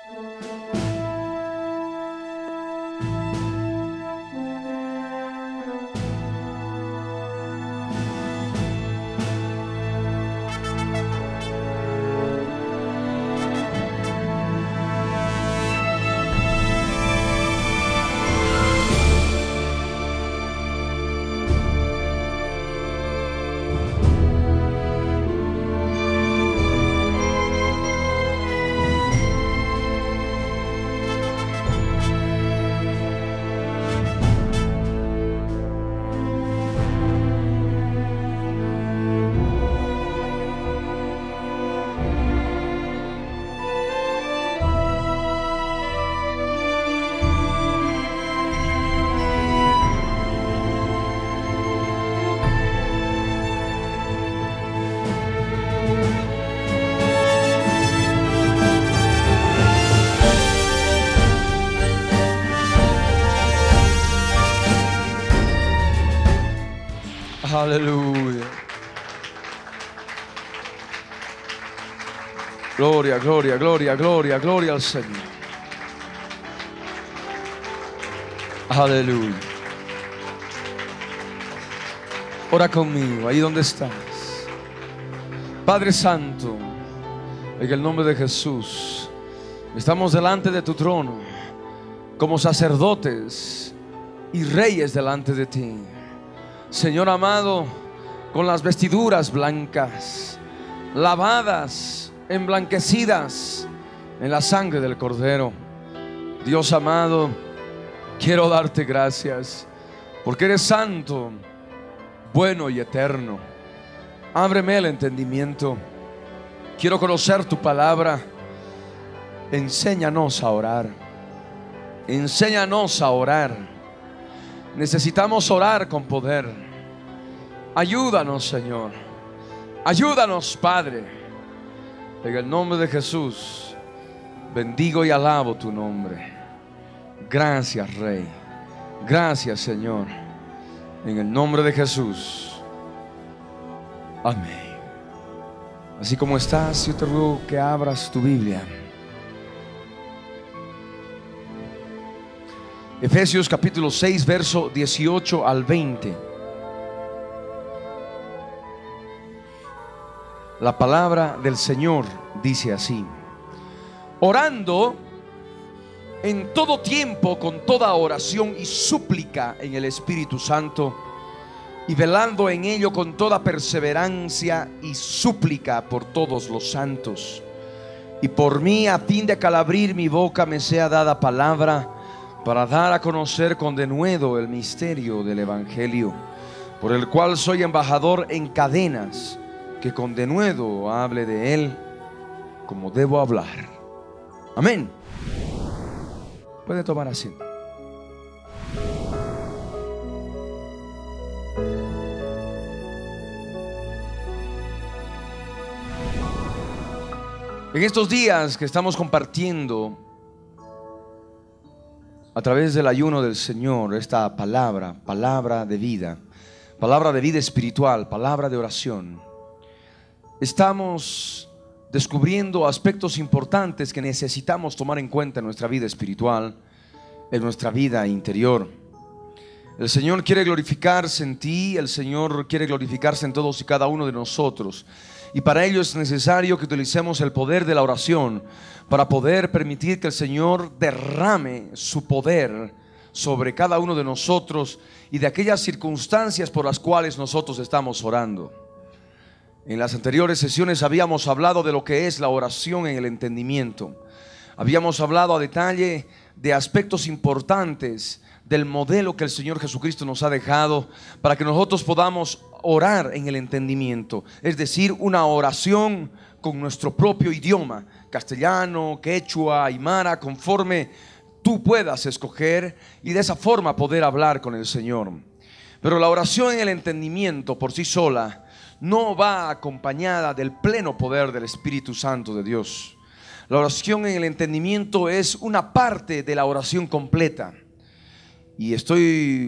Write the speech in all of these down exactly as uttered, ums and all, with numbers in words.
Aleluya. Gloria, gloria, gloria, gloria, gloria al Señor. Aleluya. Ora conmigo, ahí donde estás. Padre Santo, en el nombre de Jesús, estamos delante de tu trono como sacerdotes y reyes delante de ti. Señor amado, con las vestiduras blancas, lavadas, emblanquecidas en la sangre del Cordero. Dios amado, quiero darte gracias porque eres santo, bueno y eterno. Ábreme el entendimiento. Quiero conocer tu palabra. Enséñanos a orar. Enséñanos a orar. Necesitamos orar con poder. Ayúdanos, Señor. Ayúdanos, Padre. En el nombre de Jesús, bendigo y alabo tu nombre. Gracias, Rey. Gracias, Señor. En el nombre de Jesús. Amén. Así como estás, yo te ruego que abras tu Biblia. Efesios capítulo seis, verso dieciocho al veinte. La palabra del Señor dice así: orando en todo tiempo con toda oración y súplica en el Espíritu Santo, y velando en ello con toda perseverancia y súplica por todos los santos, y por mí, a fin de que al abrir mi boca me sea dada palabra para dar a conocer con denuedo el misterio del Evangelio, por el cual soy embajador en cadenas, que con denuedo hable de él como debo hablar. Amén. Puede tomar asiento. En estos días que estamos compartiendo a través del ayuno del Señor esta palabra, palabra de vida, palabra de vida espiritual, palabra de oración, estamos descubriendo aspectos importantes que necesitamos tomar en cuenta en nuestra vida espiritual, en nuestra vida interior. El Señor quiere glorificarse en ti, el Señor quiere glorificarse en todos y cada uno de nosotros, y para ello es necesario que utilicemos el poder de la oración para poder permitir que el Señor derrame su poder sobre cada uno de nosotros y de aquellas circunstancias por las cuales nosotros estamos orando. En las anteriores sesiones habíamos hablado de lo que es la oración en el entendimiento. Habíamos hablado a detalle de aspectos importantes del modelo que el Señor Jesucristo nos ha dejado para que nosotros podamos orar en el entendimiento, es decir, una oración con nuestro propio idioma, castellano, quechua, aymara, conforme tú puedas escoger, y de esa forma poder hablar con el Señor. Pero la oración en el entendimiento por sí sola no va acompañada del pleno poder del Espíritu Santo de Dios. La oración en el entendimiento es una parte de la oración completa. Y estoy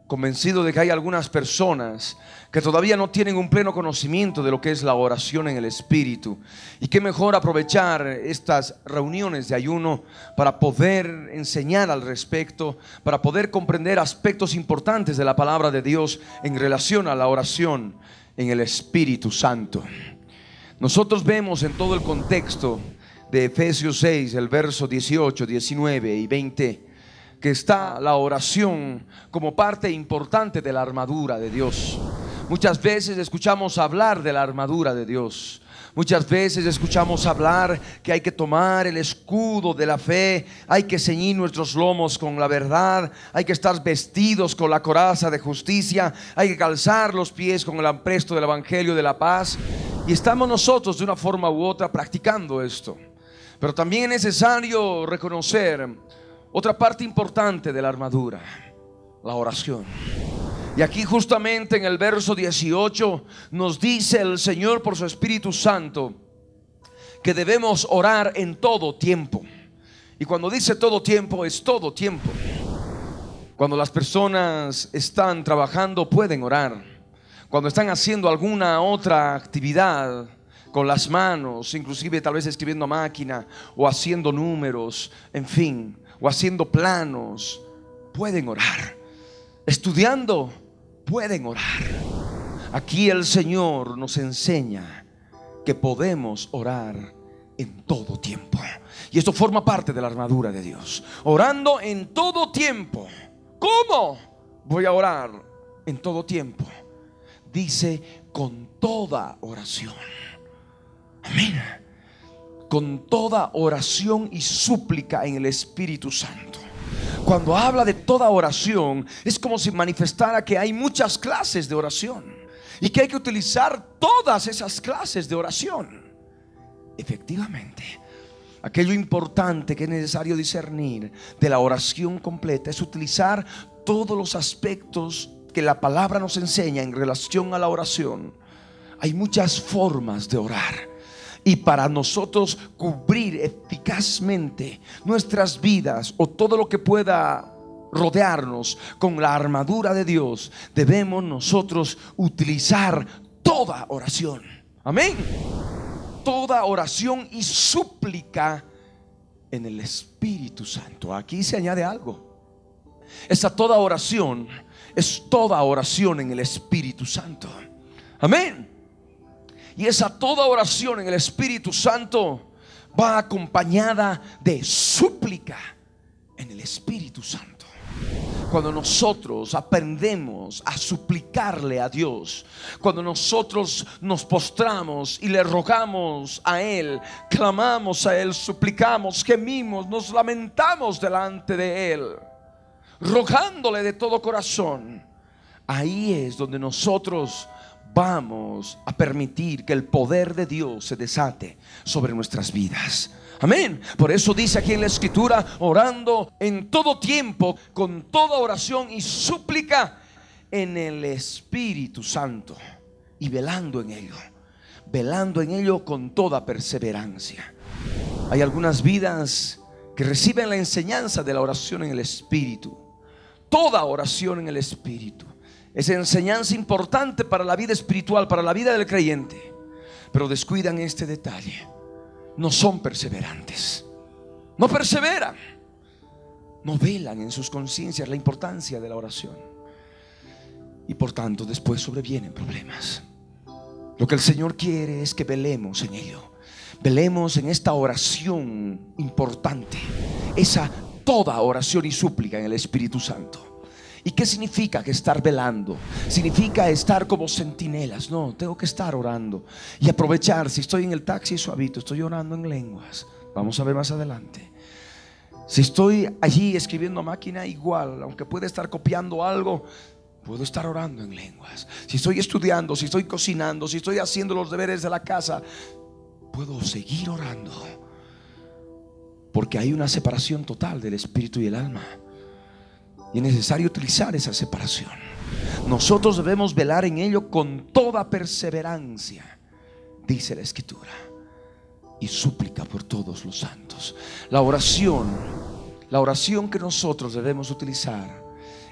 convencido de que hay algunas personas que todavía no tienen un pleno conocimiento de lo que es la oración en el Espíritu. Y qué mejor aprovechar estas reuniones de ayuno para poder enseñar al respecto, para poder comprender aspectos importantes de la palabra de Dios en relación a la oración en el Espíritu Santo. Nosotros vemos en todo el contexto de Efesios seis, el verso dieciocho, diecinueve y veinte, que está la oración como parte importante de la armadura de Dios. Muchas veces escuchamos hablar de la armadura de Dios. Muchas veces escuchamos hablar que hay que tomar el escudo de la fe, hay que ceñir nuestros lomos con la verdad, hay que estar vestidos con la coraza de justicia, hay que calzar los pies con el apresto del evangelio de la paz. Y estamos nosotros de una forma u otra practicando esto. Pero también es necesario reconocer otra parte importante de la armadura: la oración. Y aquí justamente en el verso dieciocho nos dice el Señor por su Espíritu Santo que debemos orar en todo tiempo. Y cuando dice todo tiempo, es todo tiempo. Cuando las personas están trabajando, pueden orar. Cuando están haciendo alguna otra actividad con las manos, inclusive tal vez escribiendo a máquina o haciendo números, en fin, o haciendo planos, pueden orar. Estudiando, pueden orar. Aquí el Señor nos enseña que podemos orar en todo tiempo. Y esto forma parte de la armadura de Dios. Orando en todo tiempo. ¿Cómo voy a orar en todo tiempo? Dice con toda oración. Amén. Con toda oración y súplica en el Espíritu Santo. Cuando habla de toda oración, es como si manifestara que hay muchas clases de oración y que hay que utilizar todas esas clases de oración. Efectivamente, aquello importante que es necesario discernir de la oración completa es utilizar todos los aspectos que la palabra nos enseña en relación a la oración. Hay muchas formas de orar. Y para nosotros cubrir eficazmente nuestras vidas o todo lo que pueda rodearnos con la armadura de Dios, debemos nosotros utilizar toda oración. Amén. Toda oración y súplica en el Espíritu Santo. Aquí se añade algo. Esa toda oración es toda oración en el Espíritu Santo. Amén. Y esa toda oración en el Espíritu Santo va acompañada de súplica en el Espíritu Santo. Cuando nosotros aprendemos a suplicarle a Dios, cuando nosotros nos postramos y le rogamos a Él, clamamos a Él, suplicamos, gemimos, nos lamentamos delante de Él, rogándole de todo corazón, ahí es donde nosotros vamos a permitir que el poder de Dios se desate sobre nuestras vidas. Amén. Por eso dice aquí en la Escritura: orando en todo tiempo, con toda oración y súplica en el Espíritu Santo, y velando en ello, velando en ello con toda perseverancia. Hay algunas vidas que reciben la enseñanza de la oración en el Espíritu. Toda oración en el Espíritu es enseñanza importante para la vida espiritual, para la vida del creyente, pero descuidan este detalle. No son perseverantes, no perseveran, no velan en sus conciencias la importancia de la oración, y por tanto después sobrevienen problemas. Lo que el Señor quiere es que velemos en ello, velemos en esta oración importante, esa toda oración y súplica en el Espíritu Santo. ¿Y qué significa que estar velando? Significa estar como centinelas. No, tengo que estar orando y aprovechar. Si estoy en el taxi suavito, estoy orando en lenguas. Vamos a ver más adelante. Si estoy allí escribiendo a máquina, igual, aunque pueda estar copiando algo, puedo estar orando en lenguas. Si estoy estudiando, si estoy cocinando, si estoy haciendo los deberes de la casa, puedo seguir orando, porque hay una separación total del espíritu y el alma. Y es necesario utilizar esa separación. Nosotros debemos velar en ello con toda perseverancia, dice la Escritura, y súplica por todos los santos. La oración, la oración que nosotros debemos utilizar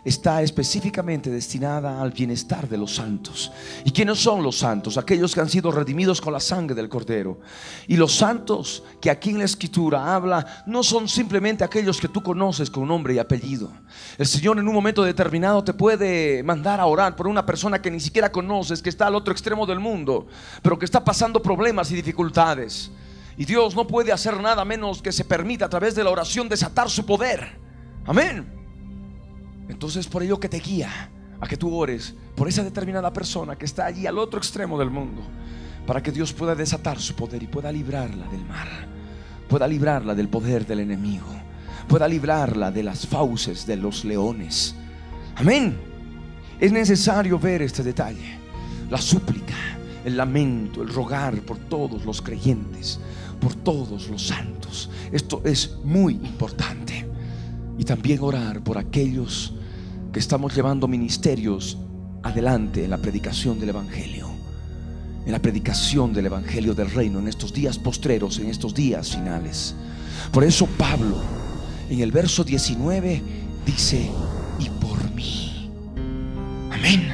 está específicamente destinada al bienestar de los santos. ¿Y quiénes son los santos? Aquellos que han sido redimidos con la sangre del Cordero. Y los santos que aquí en la Escritura habla no son simplemente aquellos que tú conoces con nombre y apellido. El Señor en un momento determinado te puede mandar a orar por una persona que ni siquiera conoces, que está al otro extremo del mundo, pero que está pasando problemas y dificultades. Y Dios no puede hacer nada menos que se permita a través de la oración desatar su poder. Amén. Entonces por ello que te guía a que tú ores por esa determinada persona que está allí al otro extremo del mundo, para que Dios pueda desatar su poder y pueda librarla del mal, pueda librarla del poder del enemigo, pueda librarla de las fauces de los leones. Amén. Es necesario ver este detalle: la súplica, el lamento, el rogar por todos los creyentes, por todos los santos. Esto es muy importante. Y también orar por aquellos que estamos llevando ministerios adelante en la predicación del Evangelio, en la predicación del Evangelio del Reino, en estos días postreros, en estos días finales. Por eso Pablo en el verso diecinueve dice: y por mí. Amén.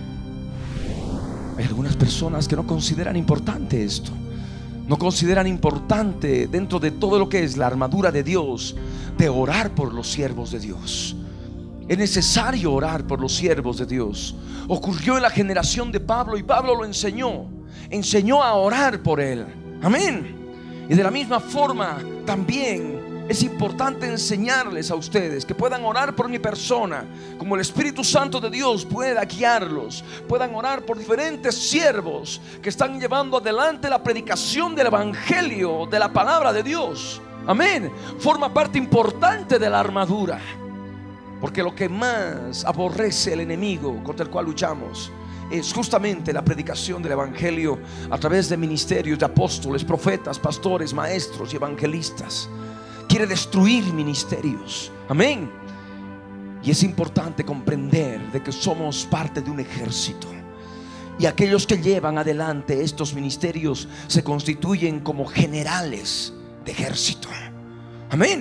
Hay algunas personas que no consideran importante esto, no consideran importante dentro de todo lo que es la armadura de Dios, de orar por los siervos de Dios. Es necesario orar por los siervos de Dios. Ocurrió en la generación de Pablo y Pablo lo enseñó. Enseñó a orar por él. Amén. Y de la misma forma también es importante enseñarles a ustedes que puedan orar por mi persona, como el Espíritu Santo de Dios pueda guiarlos. Puedan orar por diferentes siervos que están llevando adelante la predicación del Evangelio, de la palabra de Dios. Amén. Forma parte importante de la armadura, porque lo que más aborrece el enemigo contra el cual luchamos es justamente la predicación del Evangelio a través de ministerios de apóstoles, profetas, pastores, maestros y evangelistas. Quiere destruir ministerios. Amén. Y es importante comprender de que somos parte de un ejército, y aquellos que llevan adelante estos ministerios se constituyen como generales de ejército. Amén.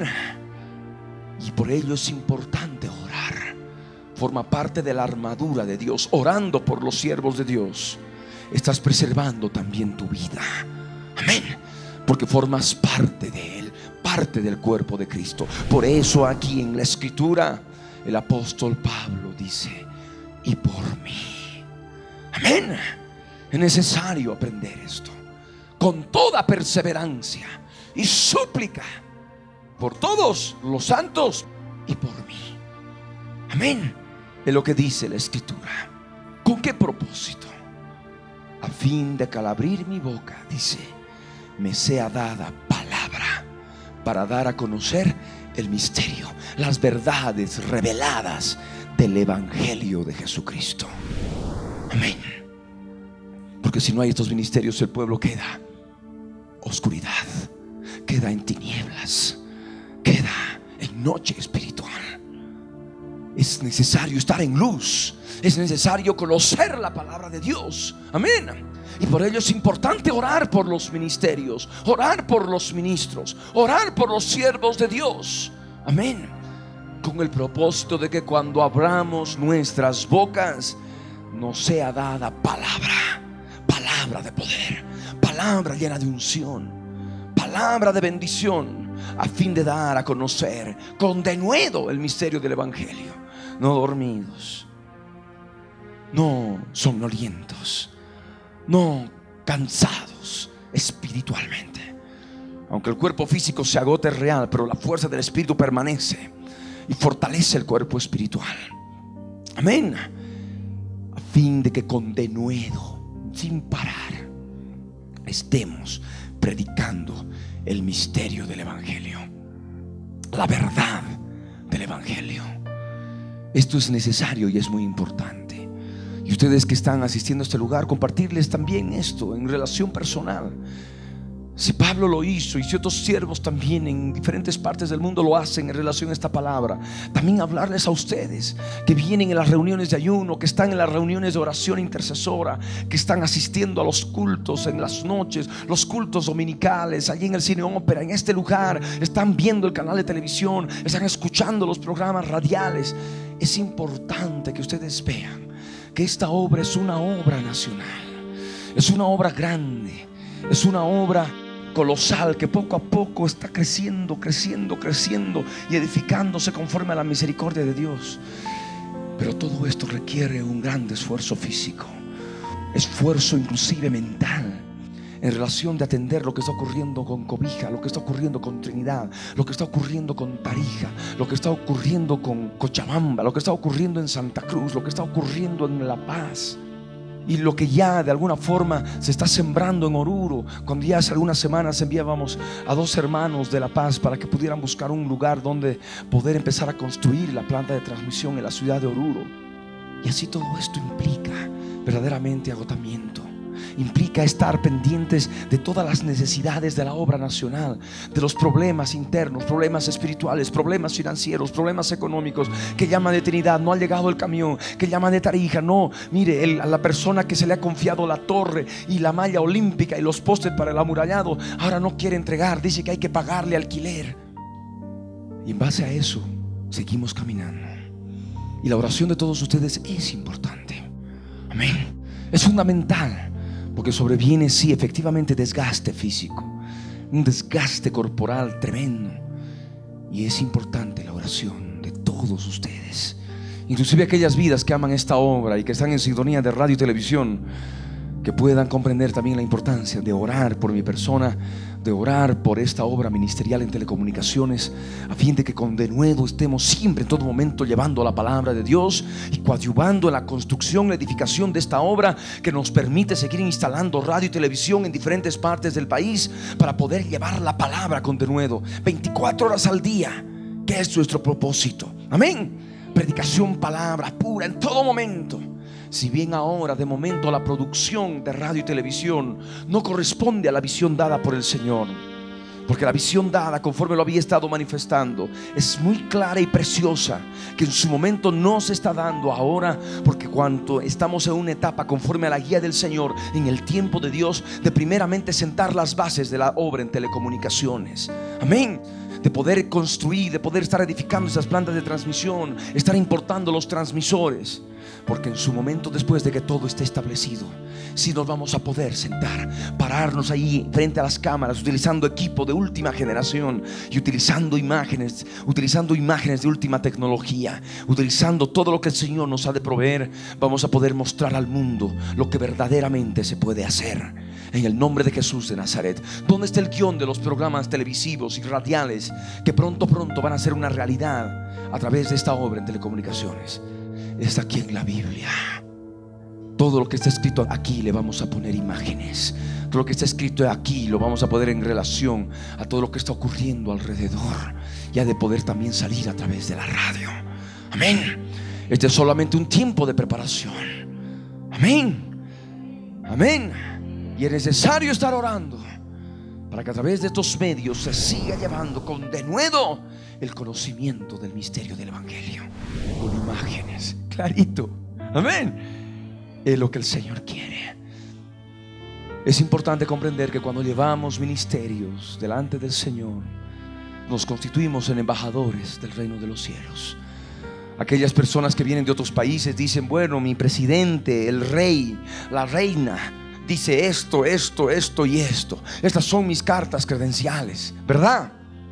Y por ello es importante orar. Forma parte de la armadura de Dios. Orando por los siervos de Dios, estás preservando también tu vida. Amén. Porque formas parte de Él, parte del cuerpo de Cristo. Por eso aquí en la Escritura el apóstol Pablo dice: y por mí. Amén. Es necesario aprender esto con toda perseverancia y súplica por todos los santos y por mí. Amén. Es lo que dice la Escritura. ¿Con qué propósito? A fin de que al abrir mi boca, dice, me sea dada palabra para dar a conocer el misterio, las verdades reveladas del Evangelio de Jesucristo. Amén. Porque si no hay estos ministerios, el pueblo queda oscuridad, queda en tinieblas, queda en noche espiritual. Es necesario estar en luz, es necesario conocer la palabra de Dios. Amén. Y por ello es importante orar por los ministerios, orar por los ministros, orar por los siervos de Dios. Amén. Con el propósito de que cuando abramos nuestras bocas nos sea dada palabra, palabra de poder, palabra llena de unción, palabra de bendición, a fin de dar a conocer con denuedo el misterio del Evangelio. No dormidos, no somnolientos, no cansados espiritualmente. Aunque el cuerpo físico se agote, es real, pero la fuerza del Espíritu permanece y fortalece el cuerpo espiritual. Amén. A fin de que con denuedo, sin parar, estemos predicando el misterio del Evangelio, la verdad del Evangelio. Esto es necesario y es muy importante. Y ustedes que están asistiendo a este lugar, compartirles también esto en relación personal. Si Pablo lo hizo y si otros siervos también en diferentes partes del mundo lo hacen en relación a esta palabra, también hablarles a ustedes que vienen en las reuniones de ayuno, que están en las reuniones de oración intercesora, que están asistiendo a los cultos en las noches, los cultos dominicales, allí en el Cine Ópera, en este lugar, están viendo el canal de televisión, están escuchando los programas radiales. Es importante que ustedes vean que esta obra es una obra nacional, es una obra grande, es una obra colosal que poco a poco está creciendo, creciendo, creciendo y edificándose conforme a la misericordia de Dios. Pero todo esto requiere un gran esfuerzo físico, esfuerzo inclusive mental, en relación de atender lo que está ocurriendo con Cobija, lo que está ocurriendo con Trinidad, lo que está ocurriendo con Tarija, lo que está ocurriendo con Cochabamba, lo que está ocurriendo en Santa Cruz, lo que está ocurriendo en La Paz, y lo que ya de alguna forma se está sembrando en Oruro. Cuando ya hace algunas semanas enviábamos a dos hermanos de La Paz para que pudieran buscar un lugar donde poder empezar a construir la planta de transmisión en la ciudad de Oruro. Y así todo esto implica verdaderamente agotamiento, implica estar pendientes de todas las necesidades de la obra nacional, de los problemas internos, problemas espirituales, problemas financieros, problemas económicos, que llaman de Trinidad, no ha llegado el camión, que llaman de Tarija, no, mire, el, a la persona que se le ha confiado la torre y la malla olímpica y los postes para el amurallado, ahora no quiere entregar, dice que hay que pagarle alquiler. Y en base a eso seguimos caminando. Y la oración de todos ustedes es importante. Amén. Es fundamental, porque sobreviene, sí, efectivamente desgaste físico, un desgaste corporal tremendo. Y es importante la oración de todos ustedes, inclusive aquellas vidas que aman esta obra y que están en sintonía de radio y televisión, que puedan comprender también la importancia de orar por mi persona, de orar por esta obra ministerial en telecomunicaciones, a fin de que con denuedo estemos siempre en todo momento llevando la palabra de Dios y coadyuvando en la construcción, la edificación de esta obra que nos permite seguir instalando radio y televisión en diferentes partes del país para poder llevar la palabra con denuedo veinticuatro horas al día, que es nuestro propósito. Amén. Predicación, palabra pura en todo momento. Si bien ahora de momento la producción de radio y televisión no corresponde a la visión dada por el Señor, porque la visión dada, conforme lo había estado manifestando, es muy clara y preciosa, que en su momento no se está dando ahora, porque cuando estamos en una etapa conforme a la guía del Señor, en el tiempo de Dios, de primeramente sentar las bases de la obra en telecomunicaciones. Amén. De poder construir, de poder estar edificando esas plantas de transmisión, estar importando los transmisores, porque en su momento, después de que todo esté establecido, sí nos vamos a poder sentar, pararnos ahí frente a las cámaras, utilizando equipo de última generación y utilizando imágenes, utilizando imágenes de última tecnología, utilizando todo lo que el Señor nos ha de proveer. Vamos a poder mostrar al mundo lo que verdaderamente se puede hacer en el nombre de Jesús de Nazaret. ¿Dónde está el guión de los programas televisivos y radiales que pronto pronto van a ser una realidad a través de esta obra en telecomunicaciones? Está aquí en la Biblia. Todo lo que está escrito aquí le vamos a poner imágenes. Todo lo que está escrito aquí lo vamos a poner en relación a todo lo que está ocurriendo alrededor, y ha de poder también salir a través de la radio. Amén. Este es solamente un tiempo de preparación. Amén. Amén. Y es necesario estar orando para que a través de estos medios se siga llevando con denuedo el conocimiento del misterio del Evangelio, con imágenes, clarito. Amén. Es lo que el Señor quiere. Es importante comprender que cuando llevamos ministerios delante del Señor, nos constituimos en embajadores del reino de los cielos. Aquellas personas que vienen de otros países dicen: bueno, mi presidente, el rey, la reina dice esto, esto, esto y esto. Estas son mis cartas credenciales, ¿verdad?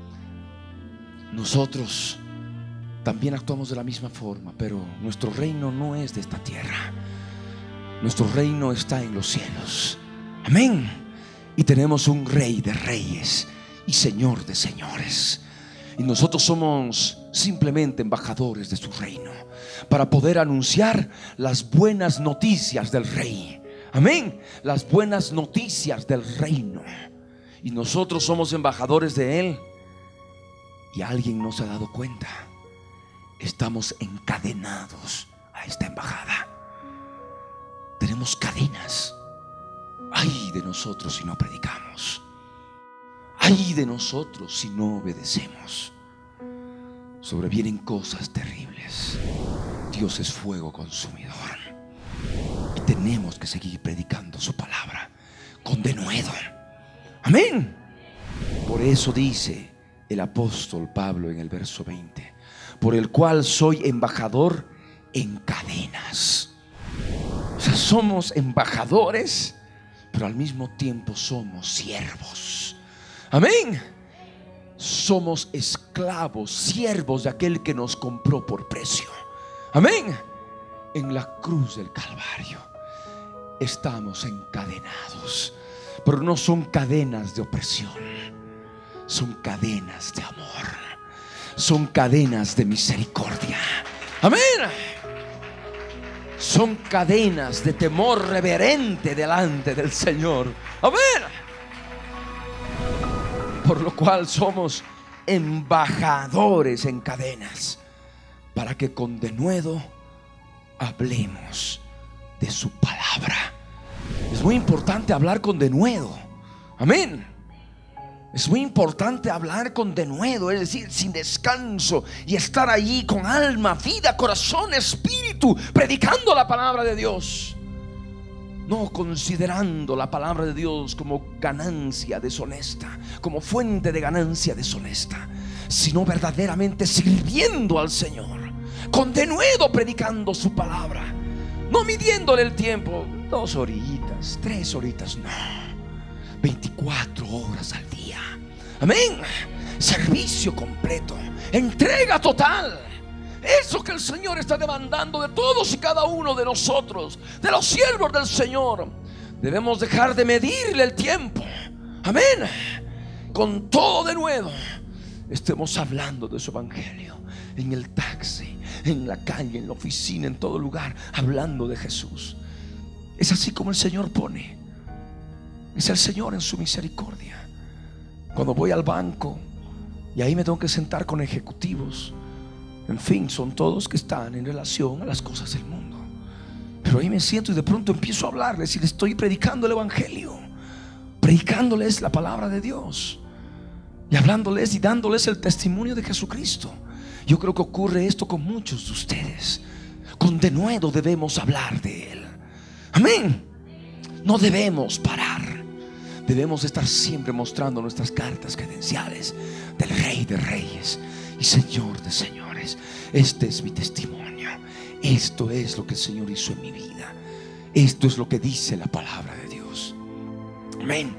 Nosotros también actuamos de la misma forma, pero nuestro reino no es de esta tierra. Nuestro reino está en los cielos. Amén. Y tenemos un rey de reyes y señor de señores. Y nosotros somos simplemente embajadores de su reino, para poder anunciar las buenas noticias del rey. Amén. Las buenas noticias del reino. Y nosotros somos embajadores de él. Y alguien no se ha dado cuenta. Estamos encadenados a esta embajada. Tenemos cadenas. Ay de nosotros si no predicamos. ay de nosotros si no obedecemos. Sobrevienen cosas terribles. Dios es fuego consumidor y tenemos que seguir predicando su palabra con denuedo. Amén. Por eso dice el apóstol Pablo en el verso veinte: por el cual soy embajador en cadenas. O sea, somos embajadores, pero al mismo tiempo somos siervos. Amén. Somos esclavos, siervos de aquel que nos compró por precio. Amén. En la cruz del Calvario estamos encadenados, pero no son cadenas de opresión, son cadenas de amor, son cadenas de misericordia. Amén. Son cadenas de temor reverente delante del Señor. Amén. Por lo cual somos embajadores en cadenas, para que con denuedo hablemos de su palabra. Es muy importante hablar con denuedo. Amén. Es muy importante hablar con denuedo, es decir, sin descanso, y estar allí con alma, vida, corazón, espíritu, predicando la palabra de Dios. No considerando la palabra de Dios como ganancia deshonesta, como fuente de ganancia deshonesta, sino verdaderamente sirviendo al Señor, con denuedo predicando su palabra. No midiéndole el tiempo, dos horitas, tres horitas, no, veinticuatro horas al día. Amén. Servicio completo, entrega total. Eso que el Señor está demandando de todos y cada uno de nosotros, de los siervos del Señor. Debemos dejar de medirle el tiempo. Amén. Con todo denuedo estemos hablando de su evangelio, en el taxi, en la calle, en la oficina, en todo lugar, hablando de Jesús. Es así como el Señor pone. Es el Señor en su misericordia. Cuando voy al banco y ahí me tengo que sentar con ejecutivos, en fin, son todos que están en relación a las cosas del mundo, pero ahí me siento y de pronto empiezo a hablarles y les estoy predicando el evangelio, predicándoles la palabra de Dios y hablándoles y dándoles el testimonio de Jesucristo. Yo creo que ocurre esto con muchos de ustedes. Con denuedo debemos hablar de Él. Amén. No debemos parar. Debemos estar siempre mostrando nuestras cartas credenciales del Rey de Reyes y Señor de Señores. Este es mi testimonio. Esto es lo que el Señor hizo en mi vida. Esto es lo que dice la palabra de Dios. Amén.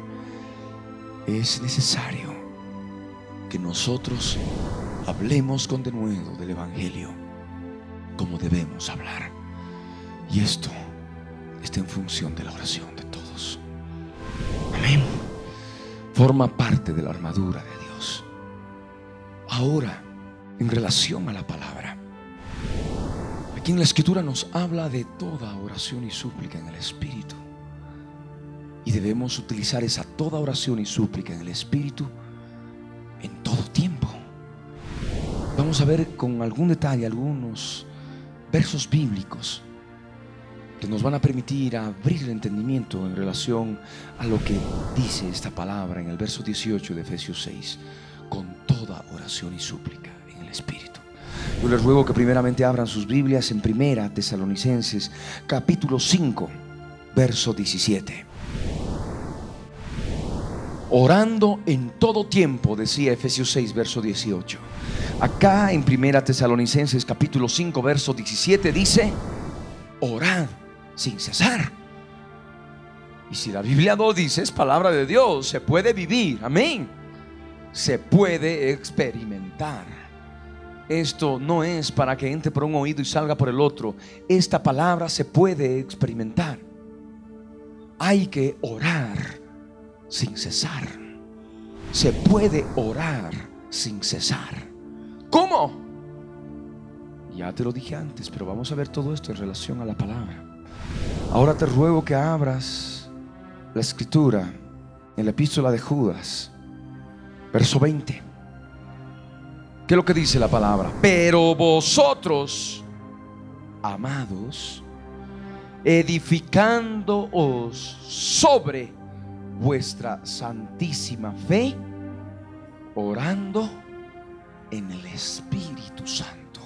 Es necesario que nosotros hablemos con denuedo del evangelio como debemos hablar. Y esto está en función de la oración de todos. Amén. Forma parte de la armadura de Dios. Ahora, en relación a la palabra, aquí en la Escritura nos habla de toda oración y súplica en el Espíritu, y debemos utilizar esa toda oración y súplica en el Espíritu en todo tiempo. Vamos a ver con algún detalle algunos versos bíblicos que nos van a permitir abrir el entendimiento en relación a lo que dice esta palabra en el verso dieciocho de Efesios seis: con toda oración y súplica en el Espíritu. Yo les ruego que primeramente abran sus Biblias en Primera Tesalonicenses capítulo cinco, verso diecisiete. Orando en todo tiempo, decía Efesios seis, verso dieciocho. Acá en Primera Tesalonicenses capítulo cinco, verso diecisiete dice: orad sin cesar. Y si la Biblia no dice, es palabra de Dios, se puede vivir. Amén. Se puede experimentar. Esto no es para que entre por un oído y salga por el otro. Esta palabra se puede experimentar. Hay que orar sin cesar. Se puede orar sin cesar. ¿Cómo? Ya te lo dije antes, pero vamos a ver todo esto en relación a la palabra. Ahora te ruego que abras la Escritura en la epístola de Judas, verso veinte. ¿Qué es lo que dice la palabra? Pero vosotros, amados, edificándoos sobre vuestra santísima fe orando en el Espíritu Santo.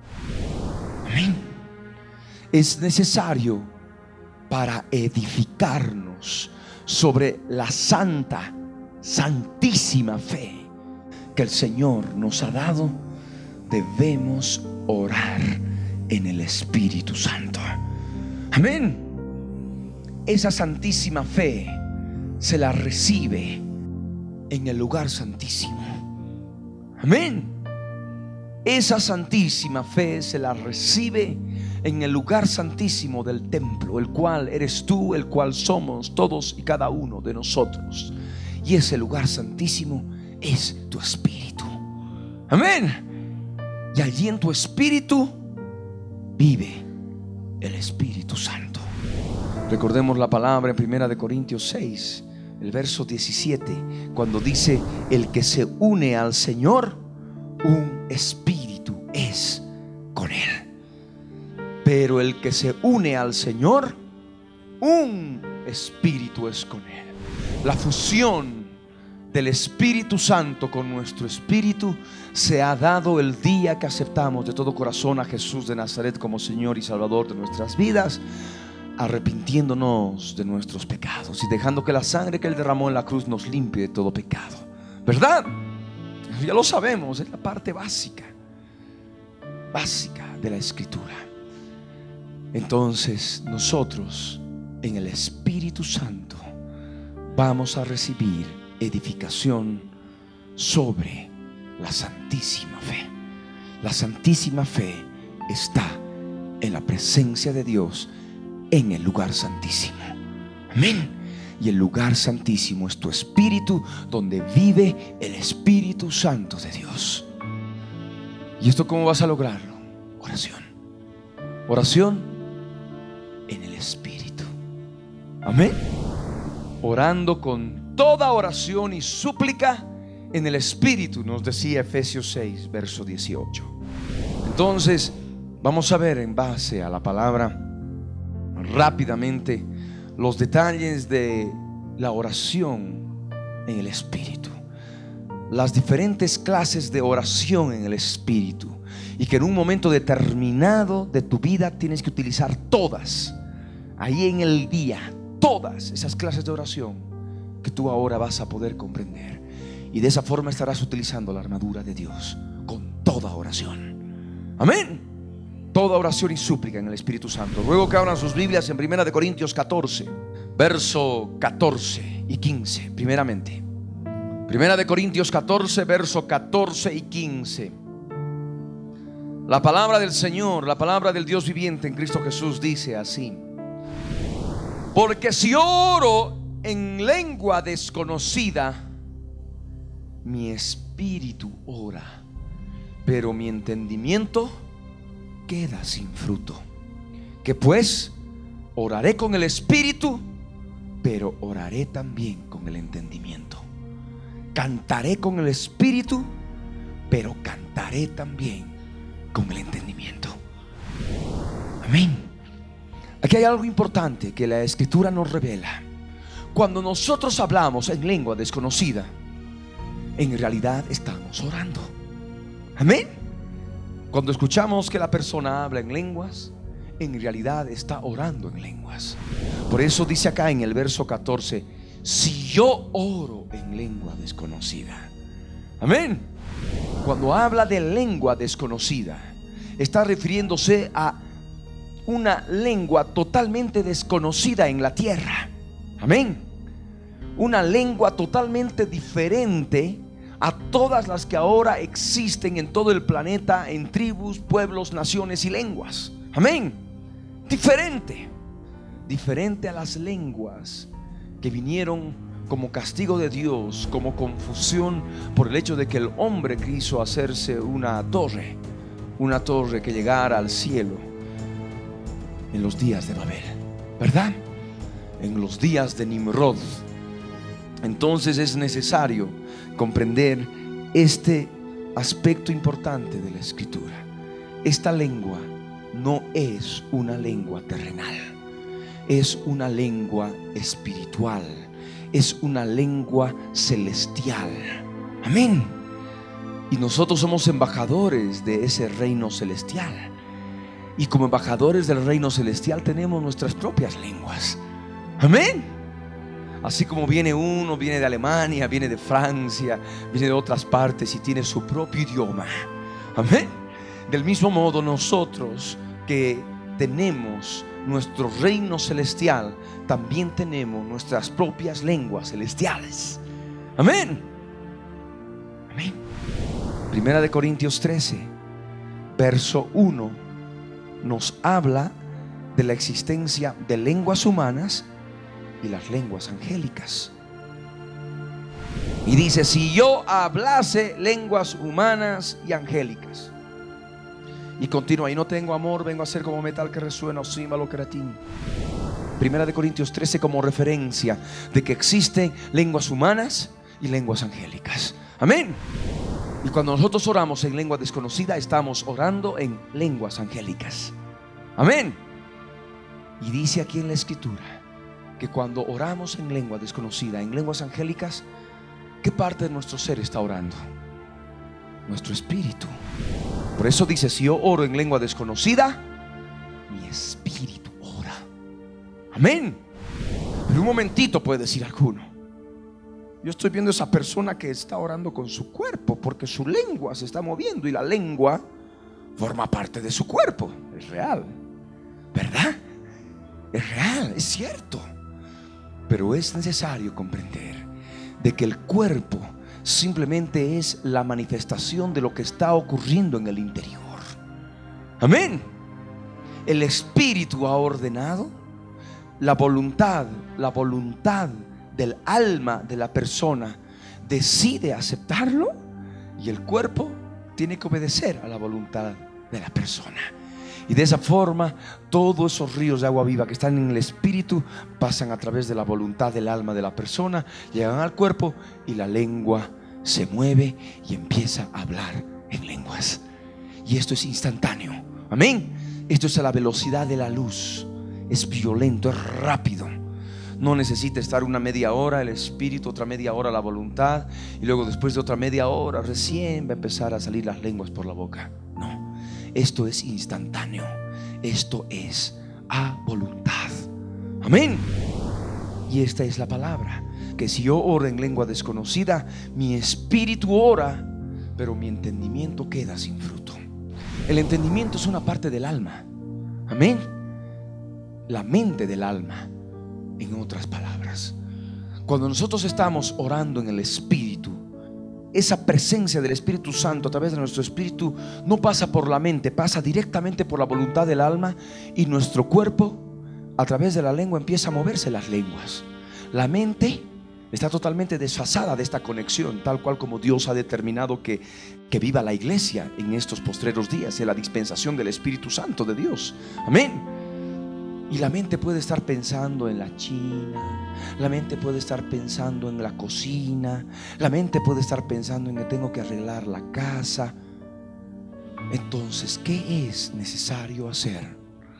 Amén. Es necesario para edificarnos sobre la santa, santísima fe que el Señor nos ha dado. Debemos orar en el Espíritu Santo. Amén. Esa santísima fe se la recibe en el lugar santísimo. Amén. Esa santísima fe se la recibe en el lugar santísimo del templo, el cual eres tú, el cual somos todos y cada uno de nosotros. Y ese lugar santísimo es tu espíritu. Amén. Y allí en tu espíritu vive el Espíritu Santo. Recordemos la palabra en primera de Corintios seis, el verso diecisiete, cuando dice: el que se une al Señor, un espíritu es con Él. Pero el que se une al Señor, un espíritu es con Él. La fusión del Espíritu Santo con nuestro espíritu se ha dado el día que aceptamos de todo corazón a Jesús de Nazaret como Señor y Salvador de nuestras vidas, arrepintiéndonos de nuestros pecados y dejando que la sangre que Él derramó en la cruz nos limpie de todo pecado. ¿Verdad? Ya lo sabemos, es la parte básica, básica de la Escritura. Entonces nosotros en el Espíritu Santo vamos a recibir edificación sobre la santísima fe. La santísima fe está en la presencia de Dios en el lugar santísimo. Amén. Y el lugar santísimo es tu espíritu, donde vive el Espíritu Santo de Dios. ¿Y esto cómo vas a lograrlo? Oración. Oración en el Espíritu. Amén. Orando con toda oración y súplica en el Espíritu, nos decía Efesios seis, verso dieciocho. Entonces vamos a ver, en base a la palabra, rápidamente los detalles de la oración en el Espíritu, las diferentes clases de oración en el Espíritu, y que en un momento determinado de tu vida tienes que utilizar todas, ahí en el día, todas esas clases de oración que tú ahora vas a poder comprender. Y de esa forma estarás utilizando la armadura de Dios con toda oración. Amén. Toda oración y súplica en el Espíritu Santo. Ruego que abran sus Biblias en primera de Corintios catorce, verso catorce y quince. Primeramente, primera de Corintios catorce, verso catorce y quince. La palabra del Señor, la palabra del Dios viviente en Cristo Jesús dice así: porque si oro en lengua desconocida, mi espíritu ora, pero mi entendimiento queda sin fruto. Que pues oraré con el espíritu, pero oraré también con el entendimiento. Cantaré con el espíritu, pero cantaré también con el entendimiento. Amén. Aquí hay algo importante que la Escritura nos revela. Cuando nosotros hablamos en lengua desconocida, en realidad estamos orando. Amén. Cuando escuchamos que la persona habla en lenguas, en realidad está orando en lenguas. Por eso dice acá en el verso catorce: si yo oro en lengua desconocida. Amén. Cuando habla de lengua desconocida, está refiriéndose a una lengua totalmente desconocida en la tierra. Amén. Una lengua totalmente diferente a todas las que ahora existen en todo el planeta, en tribus, pueblos, naciones y lenguas. Amén. Diferente. Diferente a las lenguas que vinieron como castigo de Dios, como confusión por el hecho de que el hombre quiso hacerse una torre, una torre que llegara al cielo en los días de Babel, ¿verdad? En los días de Nimrod. Entonces es necesario comprender este aspecto importante de la Escritura. Esta lengua no es una lengua terrenal, es una lengua espiritual, es una lengua celestial. Amén. Y nosotros somos embajadores de ese reino celestial. Y como embajadores del reino celestial tenemos nuestras propias lenguas. Amén. Así como viene uno, viene de Alemania, viene de Francia, viene de otras partes y tiene su propio idioma. Amén. Del mismo modo nosotros que tenemos nuestro reino celestial, también tenemos nuestras propias lenguas celestiales. Amén. Amén. Primera de Corintios trece, verso uno, nos habla de la existencia de lenguas humanas y las lenguas angélicas. Y dice: si yo hablase lenguas humanas y angélicas. Y continúa: y no tengo amor, vengo a ser como metal que resuena o címbalo que retiñe. Primera de Corintios trece como referencia de que existen lenguas humanas y lenguas angélicas. Amén. Y cuando nosotros oramos en lengua desconocida, estamos orando en lenguas angélicas. Amén. Y dice aquí en la escritura que cuando oramos en lengua desconocida, en lenguas angélicas, ¿qué parte de nuestro ser está orando? Nuestro espíritu. Por eso dice: si yo oro en lengua desconocida, mi espíritu ora. Amén. Pero un momentito, puede decir alguno, yo estoy viendo a esa persona que está orando con su cuerpo, porque su lengua se está moviendo y la lengua forma parte de su cuerpo. Es real, ¿verdad? Es real, es cierto. Pero es necesario comprender de que el cuerpo simplemente es la manifestación de lo que está ocurriendo en el interior. Amén. El espíritu ha ordenado, la voluntad, la voluntad del alma de la persona decide aceptarlo, y el cuerpo tiene que obedecer a la voluntad de la persona. Y de esa forma todos esos ríos de agua viva que están en el espíritu pasan a través de la voluntad del alma de la persona, llegan al cuerpo y la lengua se mueve y empieza a hablar en lenguas. Y esto es instantáneo. Amén. Esto es a la velocidad de la luz. Es violento, es rápido. No necesita estar una media hora el espíritu, otra media hora la voluntad, y luego después de otra media hora recién va a empezar a salir las lenguas por la boca. No, esto es instantáneo. Esto es a voluntad. Amén. Y esta es la palabra, que si yo oro en lengua desconocida, mi espíritu ora, pero mi entendimiento queda sin fruto. El entendimiento es una parte del alma. Amén. La mente del alma. En otras palabras, cuando nosotros estamos orando en el espíritu, esa presencia del Espíritu Santo a través de nuestro espíritu no pasa por la mente, pasa directamente por la voluntad del alma, y nuestro cuerpo a través de la lengua empieza a moverse las lenguas. La mente está totalmente desfasada de esta conexión, tal cual como Dios ha determinado que, que viva la iglesia en estos postreros días, en la dispensación del Espíritu Santo de Dios. Amén. Y la mente puede estar pensando en la China, la mente puede estar pensando en la cocina, la mente puede estar pensando en que tengo que arreglar la casa. Entonces, ¿qué es necesario hacer?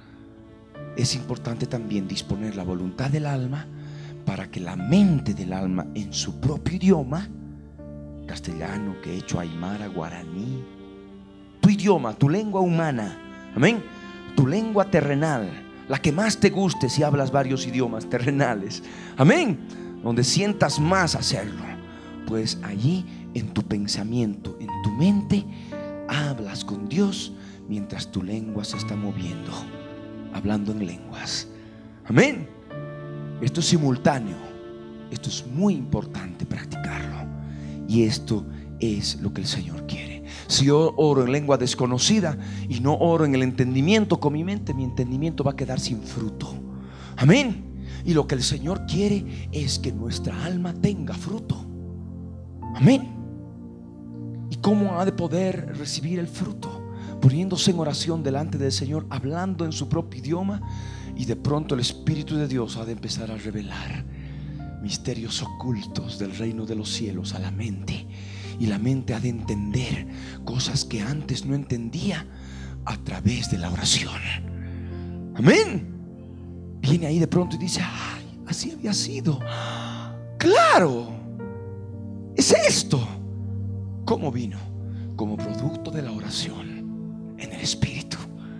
Es importante también disponer la voluntad del alma para que la mente del alma, en su propio idioma, castellano, quechua, aymara, guaraní, tu idioma, tu lengua humana, amén, tu lengua terrenal, la que más te guste si hablas varios idiomas terrenales, amén, donde sientas más hacerlo, pues allí en tu pensamiento, en tu mente, hablas con Dios mientras tu lengua se está moviendo, hablando en lenguas. Amén. Esto es simultáneo. Esto es muy importante practicarlo, y esto es lo que el Señor quiere. Si yo oro en lengua desconocida y no oro en el entendimiento con mi mente, mi entendimiento va a quedar sin fruto. Amén. Y lo que el Señor quiere es que nuestra alma tenga fruto. Amén. ¿Y cómo ha de poder recibir el fruto? Poniéndose en oración delante del Señor, hablando en su propio idioma, y de pronto el Espíritu de Dios ha de empezar a revelar misterios ocultos del reino de los cielos a la mente, y la mente ha de entender cosas que antes no entendía a través de la oración. Amén. Viene ahí de pronto y dice: ay, así había sido. Claro, es esto. ¿Cómo vino? como producto de la oración en el Espíritu.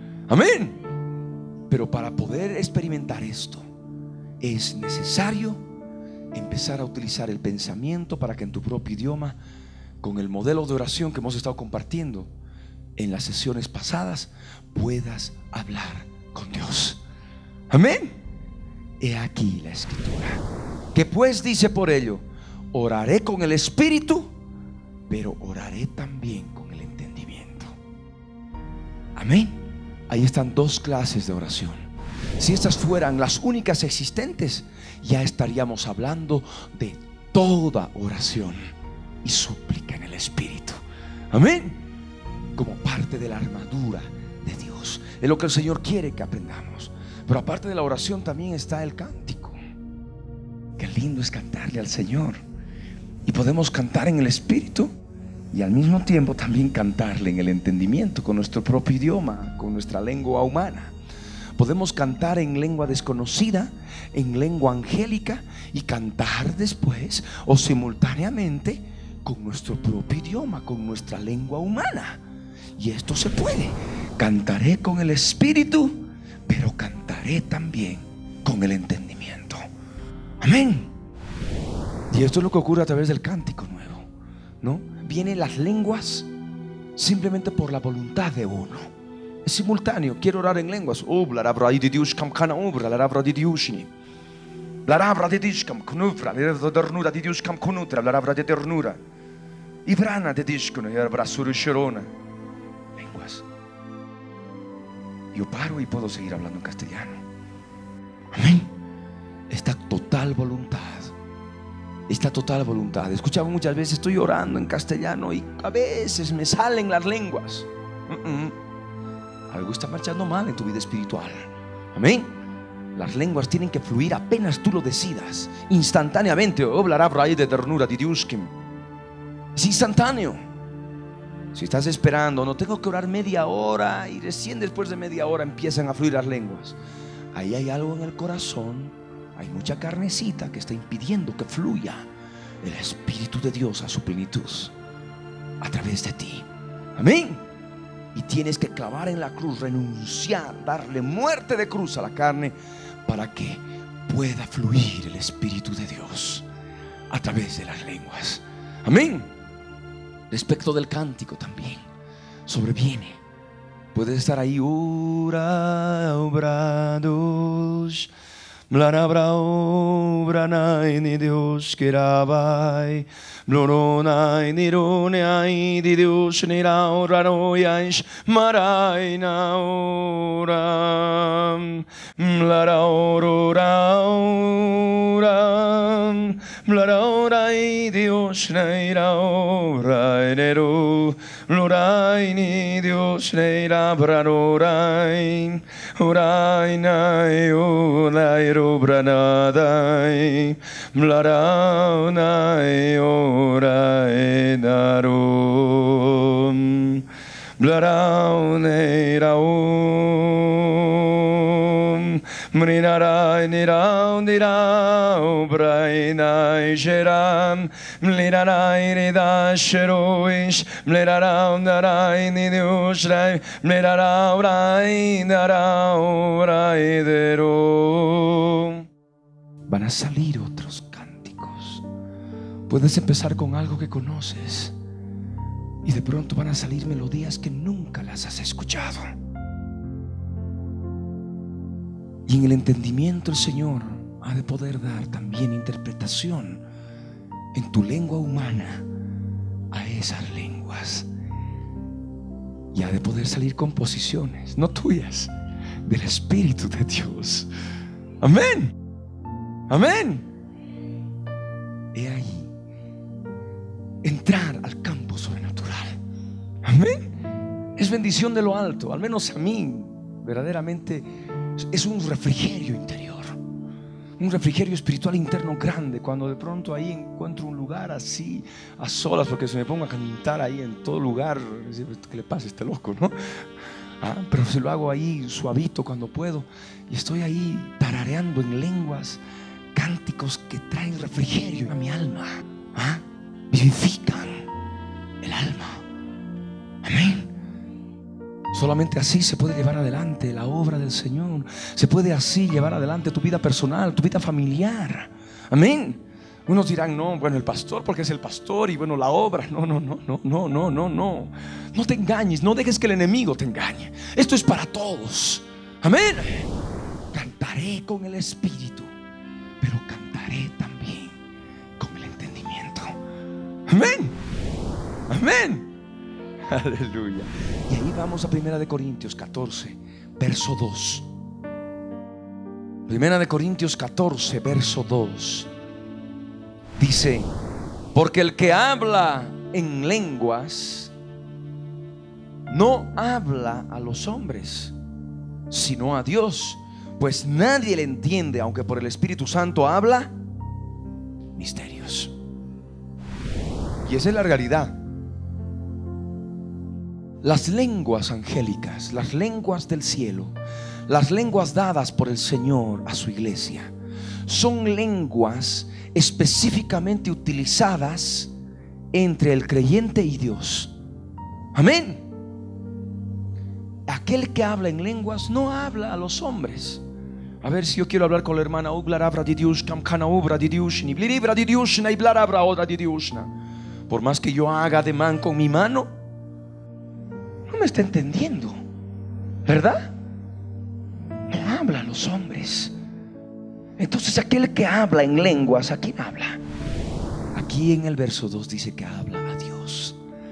Amén. Pero para poder experimentar esto es necesario empezar a utilizar el pensamiento para que en tu propio idioma, con el modelo de oración que hemos estado compartiendo en las sesiones pasadas, puedas hablar con Dios. Amén. He aquí la escritura, que pues dice: por ello oraré con el Espíritu, pero oraré también con el entendimiento. Amén. Ahí están dos clases de oración. Si estas fueran las únicas existentes, ya estaríamos hablando de toda oración y súplica en el Espíritu. Amén. Como parte de la armadura de Dios. Es lo que el Señor quiere que aprendamos. Pero aparte de la oración también está el cántico. Qué lindo es cantarle al Señor. Y podemos cantar en el Espíritu y al mismo tiempo también cantarle en el entendimiento, con nuestro propio idioma, con nuestra lengua humana. Podemos cantar en lengua desconocida, en lengua angélica, y cantar después o simultáneamente con nuestro propio idioma, con nuestra lengua humana. Y esto se puede. Cantaré con el Espíritu, pero cantaré también con el entendimiento. Amén. Y esto es lo que ocurre a través del cántico nuevo, ¿no? Vienen las lenguas simplemente por la voluntad de uno. Es simultáneo. Quiero orar en lenguas. La rabra de Dios kam kana ubra, la rabra de Dios ni. La rabra de Dios kam kunufra, la ternura de Dios kam kunutra, la rabra de ternura. Ibrana de Dios kun rabra surusherona. Lenguas. Yo paro y puedo seguir hablando en castellano. Amén. Esta total voluntad. Esta total voluntad. Escuchaba muchas veces: estoy orando en castellano y a veces me salen las lenguas. Uh-uh. Algo está marchando mal en tu vida espiritual. Amén. Las lenguas tienen que fluir apenas tú lo decidas, instantáneamente. De ternura de Dios. Es instantáneo. Si estás esperando, no tengo que orar media hora, y recién después de media hora empiezan a fluir las lenguas, ahí hay algo en el corazón. Hay mucha carnecita que está impidiendo que fluya el Espíritu de Dios a su plenitud a través de ti. Amén. Y tienes que clavar en la cruz, renunciar, darle muerte de cruz a la carne, para que pueda fluir el Espíritu de Dios a través de las lenguas. Amén. Respecto del cántico también sobreviene. Puedes estar ahí. Ura obrados Mlarabra obra nai ni Dios que rabai Mlorona ni rone ai di Dios ni ra ora roias marai na ora Mlara ora ora Mlara ora i Dios ni ra ora nero Mlorai ni Dios ni ra brarorai Orai nai orai Branadai Mlaraunai Orai Narum Mlaraunai Raum Mrinarai Nirau Nirau Brainai Geram Mlinarai Ridasheroish Mlerarau Narai Nidius Rai Mlerarau Rai Narau Rai Derum. Van a salir otros cánticos. Puedes empezar con algo que conoces y de pronto van a salir melodías que nunca las has escuchado. Y en el entendimiento el Señor ha de poder dar también interpretación en tu lengua humana a esas lenguas. Y ha de poder salir composiciones, no tuyas, del Espíritu de Dios. Amén. Amén. He ahí entrar al campo sobrenatural. Amén. Es bendición de lo alto. Al menos a mí verdaderamente es un refrigerio interior, un refrigerio espiritual interno grande, cuando de pronto ahí encuentro un lugar así a solas, porque se me pongo a cantar ahí en todo lugar. ¿Qué le pasa a este loco, no? Ah, pero si lo hago ahí suavito cuando puedo, y estoy ahí tarareando en lenguas cánticos que traen refrigerio a mi alma. ¿Ah? Vivifican el alma. Solamente así se puede llevar adelante la obra del Señor. Se puede así llevar adelante tu vida personal, tu vida familiar. Amén. Unos dirán, no, bueno, el pastor porque es el pastor y bueno, la obra. No, no, no, no, no, no, no, no. No te engañes, no dejes que el enemigo te engañe. Esto es para todos. Amén. Cantaré con el espíritu, pero cantaré también con el entendimiento. Amén. Amén. Aleluya. Y ahí vamos a Primera de Corintios catorce, verso dos. Primera de Corintios catorce, verso dos. Dice: porque el que habla en lenguas no habla a los hombres, sino a Dios, pues nadie le entiende, aunque por el Espíritu Santo habla misterios. Y esa es la realidad. Las lenguas angélicas, las lenguas del cielo, las lenguas dadas por el Señor a su iglesia, son lenguas específicamente utilizadas entre el creyente y Dios. Amén. Aquel que habla en lenguas no habla a los hombres. A ver, si yo quiero hablar con la hermana, por más que yo haga ademán con mi mano, no me está entendiendo, ¿verdad? No habla a los hombres. Entonces aquel que habla en lenguas, ¿a quién habla? Aquí en el verso dos dice que habla a Dios.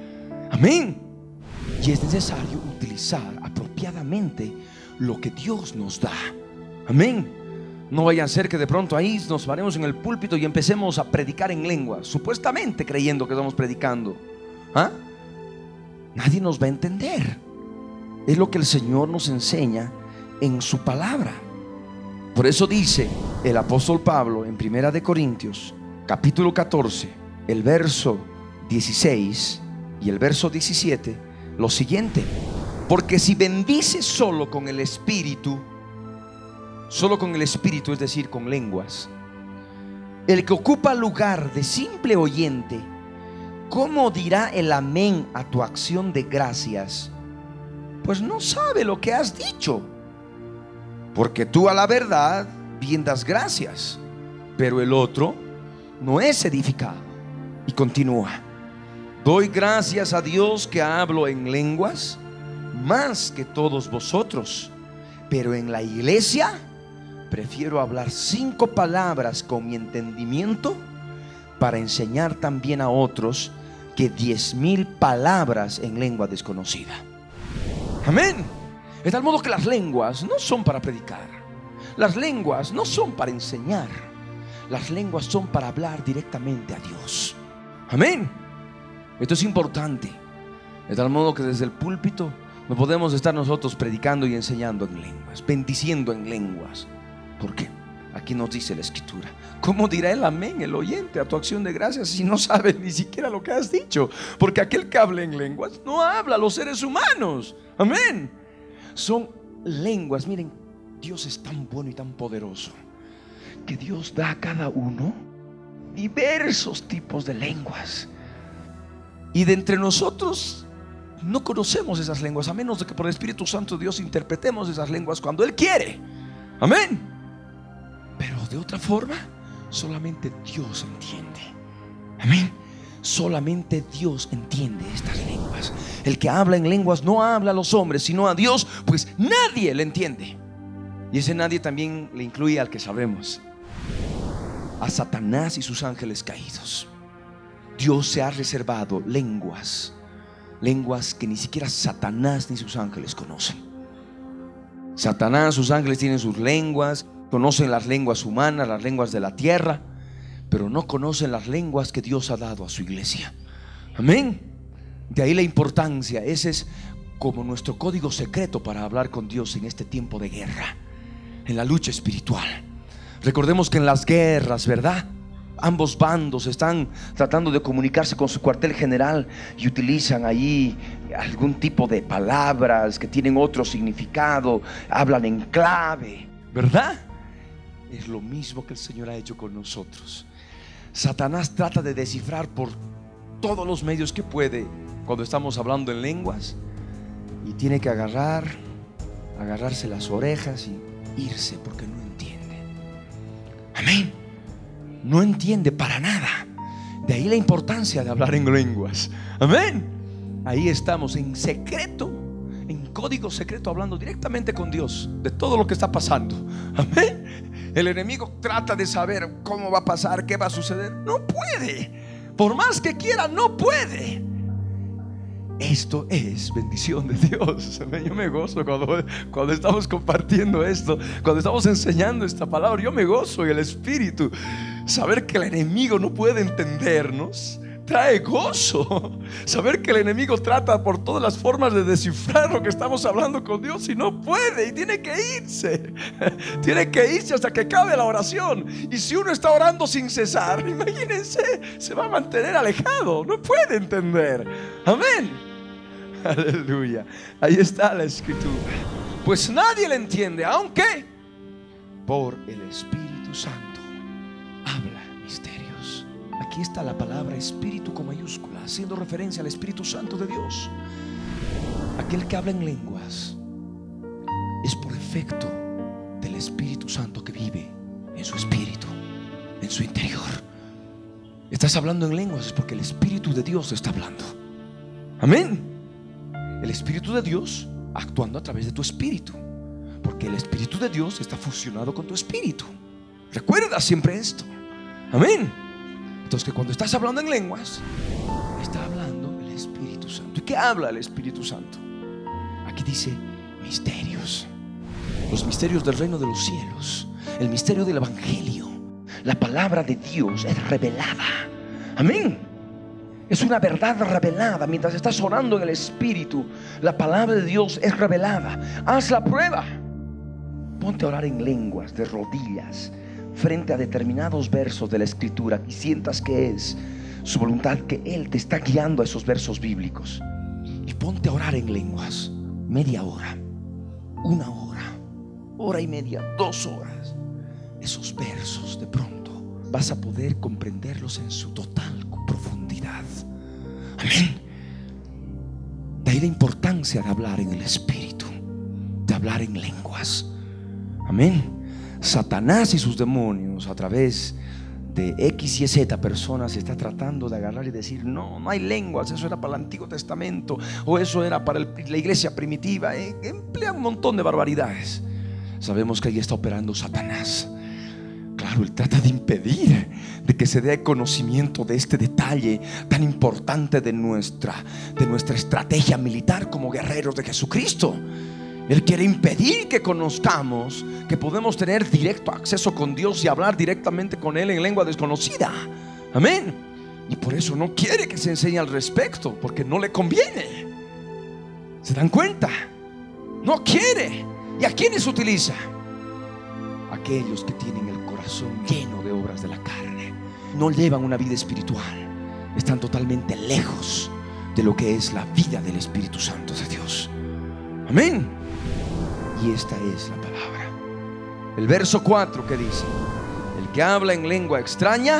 Amén. Y es necesario utilizar apropiadamente lo que Dios nos da. Amén. No vaya a ser que de pronto ahí nos paremos en el púlpito y empecemos a predicar en lenguas, supuestamente creyendo que estamos predicando. ¿Ah? Nadie nos va a entender. Es lo que el Señor nos enseña en su palabra. Por eso dice el apóstol Pablo en Primera de Corintios capítulo catorce, el verso dieciséis y el verso diecisiete, lo siguiente: porque si bendices solo con el Espíritu, solo con el Espíritu, es decir, con lenguas, el que ocupa lugar de simple oyente, ¿cómo dirá el amén a tu acción de gracias? Pues no sabe lo que has dicho. Porque tú a la verdad bien das gracias, pero el otro no es edificado. Y continúa: doy gracias a Dios que hablo en lenguas más que todos vosotros, pero en la iglesia prefiero hablar cinco palabras con mi entendimiento para enseñar también a otros que diez mil palabras en lengua desconocida. Amén. De tal modo que las lenguas no son para predicar, las lenguas no son para enseñar, las lenguas son para hablar directamente a Dios. Amén. Esto es importante. De tal modo que desde el púlpito no podemos estar nosotros predicando y enseñando en lenguas, bendiciendo en lenguas. ¿Por qué? Aquí nos dice la Escritura: ¿cómo dirá el amén, el oyente, a tu acción de gracias si no sabe ni siquiera lo que has dicho? Porque aquel que habla en lenguas no habla a los seres humanos. Amén. Son lenguas. Miren, Dios es tan bueno y tan poderoso que Dios da a cada uno diversos tipos de lenguas. Y de entre nosotros no conocemos esas lenguas, a menos de que por el Espíritu Santo Dios interpretemos esas lenguas cuando Él quiere. Amén. Pero de otra forma, solamente Dios entiende. Amén. Solamente Dios entiende estas lenguas. El que habla en lenguas no habla a los hombres, sino a Dios, pues nadie le entiende. Y ese nadie también le incluye al que sabemos: a Satanás y sus ángeles caídos. Dios se ha reservado lenguas, lenguas que ni siquiera Satanás ni sus ángeles conocen. Satanás, sus ángeles tienen sus lenguas, conocen las lenguas humanas, las lenguas de la tierra, pero no conocen las lenguas que Dios ha dado a su iglesia. Amén. De ahí la importancia. Ese es como nuestro código secreto para hablar con Dios en este tiempo de guerra, en la lucha espiritual. Recordemos que en las guerras, ¿verdad?, ambos bandos están tratando de comunicarse con su cuartel general y utilizan ahí algún tipo de palabras que tienen otro significado, hablan en clave, ¿verdad? Es lo mismo que el Señor ha hecho con nosotros. Satanás trata de descifrar por todos los medios que puede, cuando estamos hablando en lenguas, y tiene que agarrar, agarrarse las orejas y irse porque no entiende. Amén. No entiende para nada. De ahí la importancia de hablar en lenguas. Amén. Ahí estamos en secreto, en código secreto, hablando directamente con Dios de todo lo que está pasando. Amén. El enemigo trata de saber cómo va a pasar, qué va a suceder. No puede. Por más que quiera, no puede. Esto es bendición de Dios. Amén. Yo me gozo cuando, cuando estamos compartiendo esto, cuando estamos enseñando esta palabra. Yo me gozo en el Espíritu. Saber que el enemigo no puede entendernos trae gozo. Saber que el enemigo trata por todas las formas de descifrar lo que estamos hablando con Dios y no puede, y tiene que irse. Tiene que irse hasta que acabe la oración. Y si uno está orando sin cesar, imagínense, se va a mantener alejado. No puede entender. Amén. Aleluya. Ahí está la escritura. Pues nadie le entiende, aunque por el Espíritu Santo habla misterios. Aquí está la palabra espíritu con mayúscula, haciendo referencia al Espíritu Santo de Dios. Aquel que habla en lenguas es por efecto del Espíritu Santo que vive en su espíritu, en su interior. Estás hablando en lenguas es porque el Espíritu de Dios está hablando. Amén. El Espíritu de Dios actuando a través de tu espíritu, porque el Espíritu de Dios está fusionado con tu espíritu. Recuerda siempre esto. Amén. Entonces, que cuando estás hablando en lenguas, está hablando el Espíritu Santo. ¿Y qué habla el Espíritu Santo? Aquí dice misterios. Los misterios del reino de los cielos, el misterio del Evangelio. La palabra de Dios es revelada. Amén. Es una verdad revelada. Mientras estás orando en el Espíritu, la palabra de Dios es revelada. Haz la prueba. Ponte a orar en lenguas de rodillas frente a determinados versos de la Escritura y sientas que es su voluntad, que Él te está guiando a esos versos bíblicos. Y ponte a orar en lenguas media hora, una hora, hora y media, dos horas. Esos versos de pronto vas a poder comprenderlos en su total profundidad. Amén. De ahí la importancia de hablar en el Espíritu, de hablar en lenguas. Amén. Satanás y sus demonios a través de X y Z personas está tratando de agarrar y decir: no, no hay lenguas, eso era para el Antiguo Testamento, o eso era para el, la iglesia primitiva. eh, Emplea un montón de barbaridades. Sabemos que ahí está operando Satanás. Claro, él trata de impedir de que se dé conocimiento de este detalle tan importante de nuestra, de nuestra estrategia militar como guerreros de Jesucristo. Él quiere impedir que conozcamos que podemos tener directo acceso con Dios y hablar directamente con Él en lengua desconocida. Amén. Y por eso no quiere que se enseñe al respecto, porque no le conviene. ¿Se dan cuenta? No quiere. ¿Y a quiénes utiliza? Aquellos que tienen el corazón lleno de obras de la carne, no llevan una vida espiritual, están totalmente lejos de lo que es la vida del Espíritu Santo de Dios. Amén. Y esta es la palabra. El verso cuatro que dice: el que habla en lengua extraña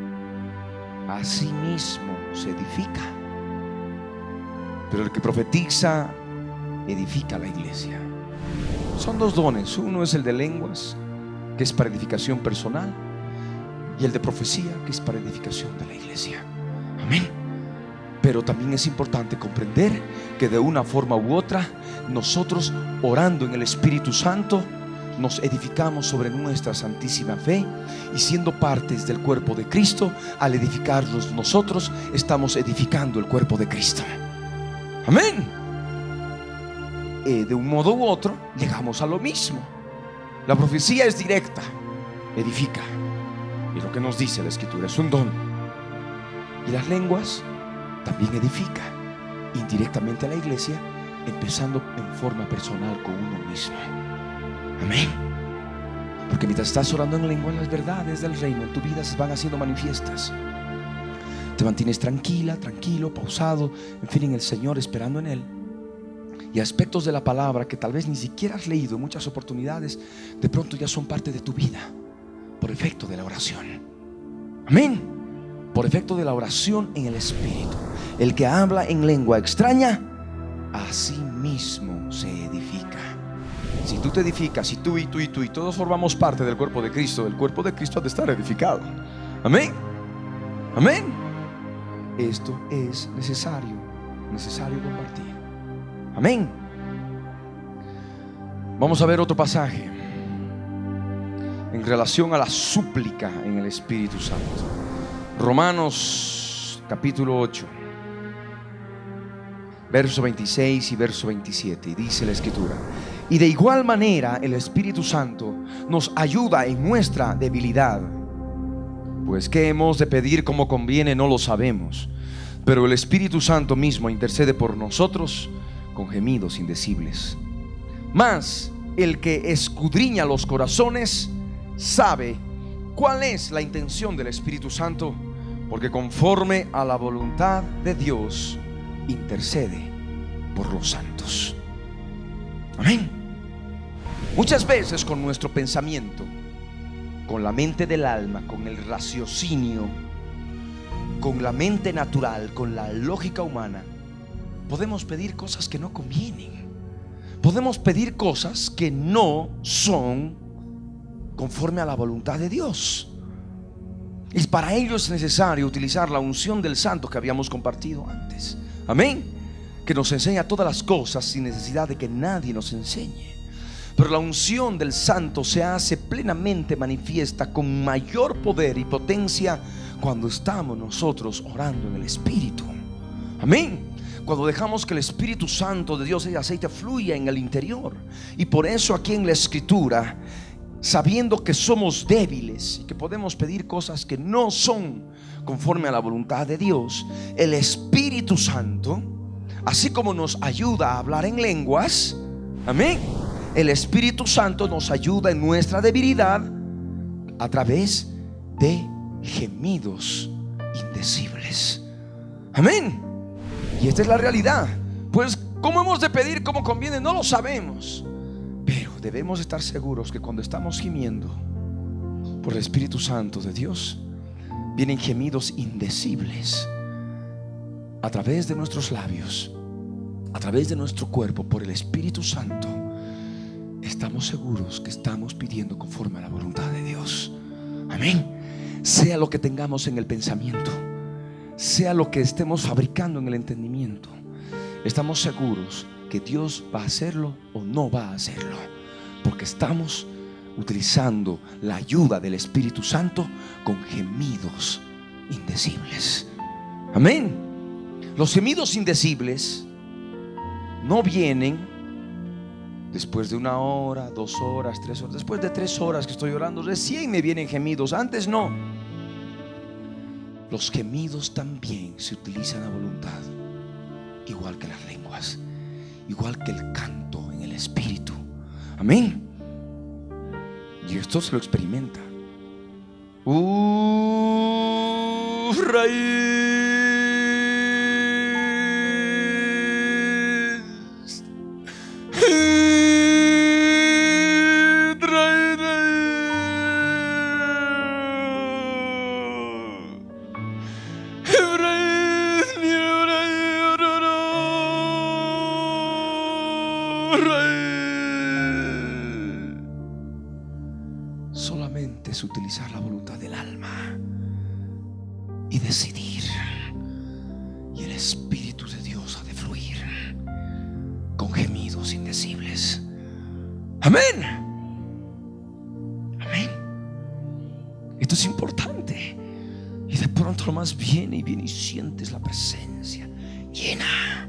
a sí mismo se edifica, pero el que profetiza edifica a la iglesia. Son dos dones. Uno es el de lenguas, que es para edificación personal, y el de profecía, que es para edificación de la iglesia. Amén. Pero también es importante comprender que de una forma u otra, nosotros orando en el Espíritu Santo nos edificamos sobre nuestra santísima fe, y siendo partes del cuerpo de Cristo, al edificarnos nosotros, estamos edificando el cuerpo de Cristo. Amén. Eh, de un modo u otro llegamos a lo mismo. La profecía es directa, edifica, y lo que nos dice la Escritura es un don. Y las lenguas también edifica indirectamente a la iglesia, empezando en forma personal con uno mismo. Amén. Porque mientras estás orando en lengua, las verdades del reino en tu vida se van haciendo manifiestas. Te mantienes tranquila, tranquilo, pausado, en fin, en el Señor, esperando en Él. Y aspectos de la palabra que tal vez ni siquiera has leído en muchas oportunidades, de pronto ya son parte de tu vida, por efecto de la oración. Amén. Por efecto de la oración en el Espíritu. El que habla en lengua extraña a sí mismo se edifica. Si tú te edificas, si tú y tú y tú y todos formamos parte del cuerpo de Cristo, el cuerpo de Cristo ha de estar edificado. Amén. Amén. Esto es necesario, necesario compartir. Amén. Vamos a ver otro pasaje en relación a la súplica en el Espíritu Santo. Romanos capítulo ocho, verso veintiséis y verso veintisiete. Y dice la Escritura: y de igual manera el Espíritu Santo nos ayuda en nuestra debilidad, pues qué hemos de pedir como conviene no lo sabemos, pero el Espíritu Santo mismo intercede por nosotros con gemidos indecibles. Mas el que escudriña los corazones sabe cuál es la intención del Espíritu Santo, porque conforme a la voluntad de Dios intercede por los santos. Amén. Muchas veces con nuestro pensamiento, con la mente del alma, con el raciocinio, con la mente natural, con la lógica humana, podemos pedir cosas que no convienen. Podemos pedir cosas que no son conforme a la voluntad de Dios. Y para ello es necesario utilizar la unción del Santo que habíamos compartido antes. Amén. Que nos enseña todas las cosas sin necesidad de que nadie nos enseñe. Pero la unción del Santo se hace plenamente manifiesta con mayor poder y potencia cuando estamos nosotros orando en el Espíritu. Amén. Cuando dejamos que el Espíritu Santo de Dios, el aceite, fluya en el interior. Y por eso aquí en la Escritura, sabiendo que somos débiles y que podemos pedir cosas que no son conforme a la voluntad de Dios, el Espíritu Santo, así como nos ayuda a hablar en lenguas, amén, el Espíritu Santo nos ayuda en nuestra debilidad a través de gemidos indecibles. Amén. Y esta es la realidad. Pues ¿cómo hemos de pedir como conviene? No lo sabemos, pero debemos estar seguros que cuando estamos gimiendo por el Espíritu Santo de Dios, vienen gemidos indecibles a través de nuestros labios, a través de nuestro cuerpo, por el Espíritu Santo. Estamos seguros que estamos pidiendo conforme a la voluntad de Dios. Amén. Sea lo que tengamos en el pensamiento, sea lo que estemos fabricando en el entendimiento, estamos seguros que Dios va a hacerlo o no va a hacerlo, porque estamos utilizando la ayuda del Espíritu Santo con gemidos indecibles. Amén. Los gemidos indecibles no vienen después de una hora, dos horas, tres horas. Después de tres horas que estoy orando, recién me vienen gemidos. Antes no. Los gemidos también se utilizan a voluntad, igual que las lenguas, igual que el canto en el Espíritu. Amén. Y esto se lo experimenta. Uh, raíz. Solamente es utilizar la voluntad del alma y decidir, y el Espíritu de Dios ha de fluir con gemidos indecibles. Amén. Amén. Esto es importante. Y de pronto nomás viene y viene y sientes la presencia llena.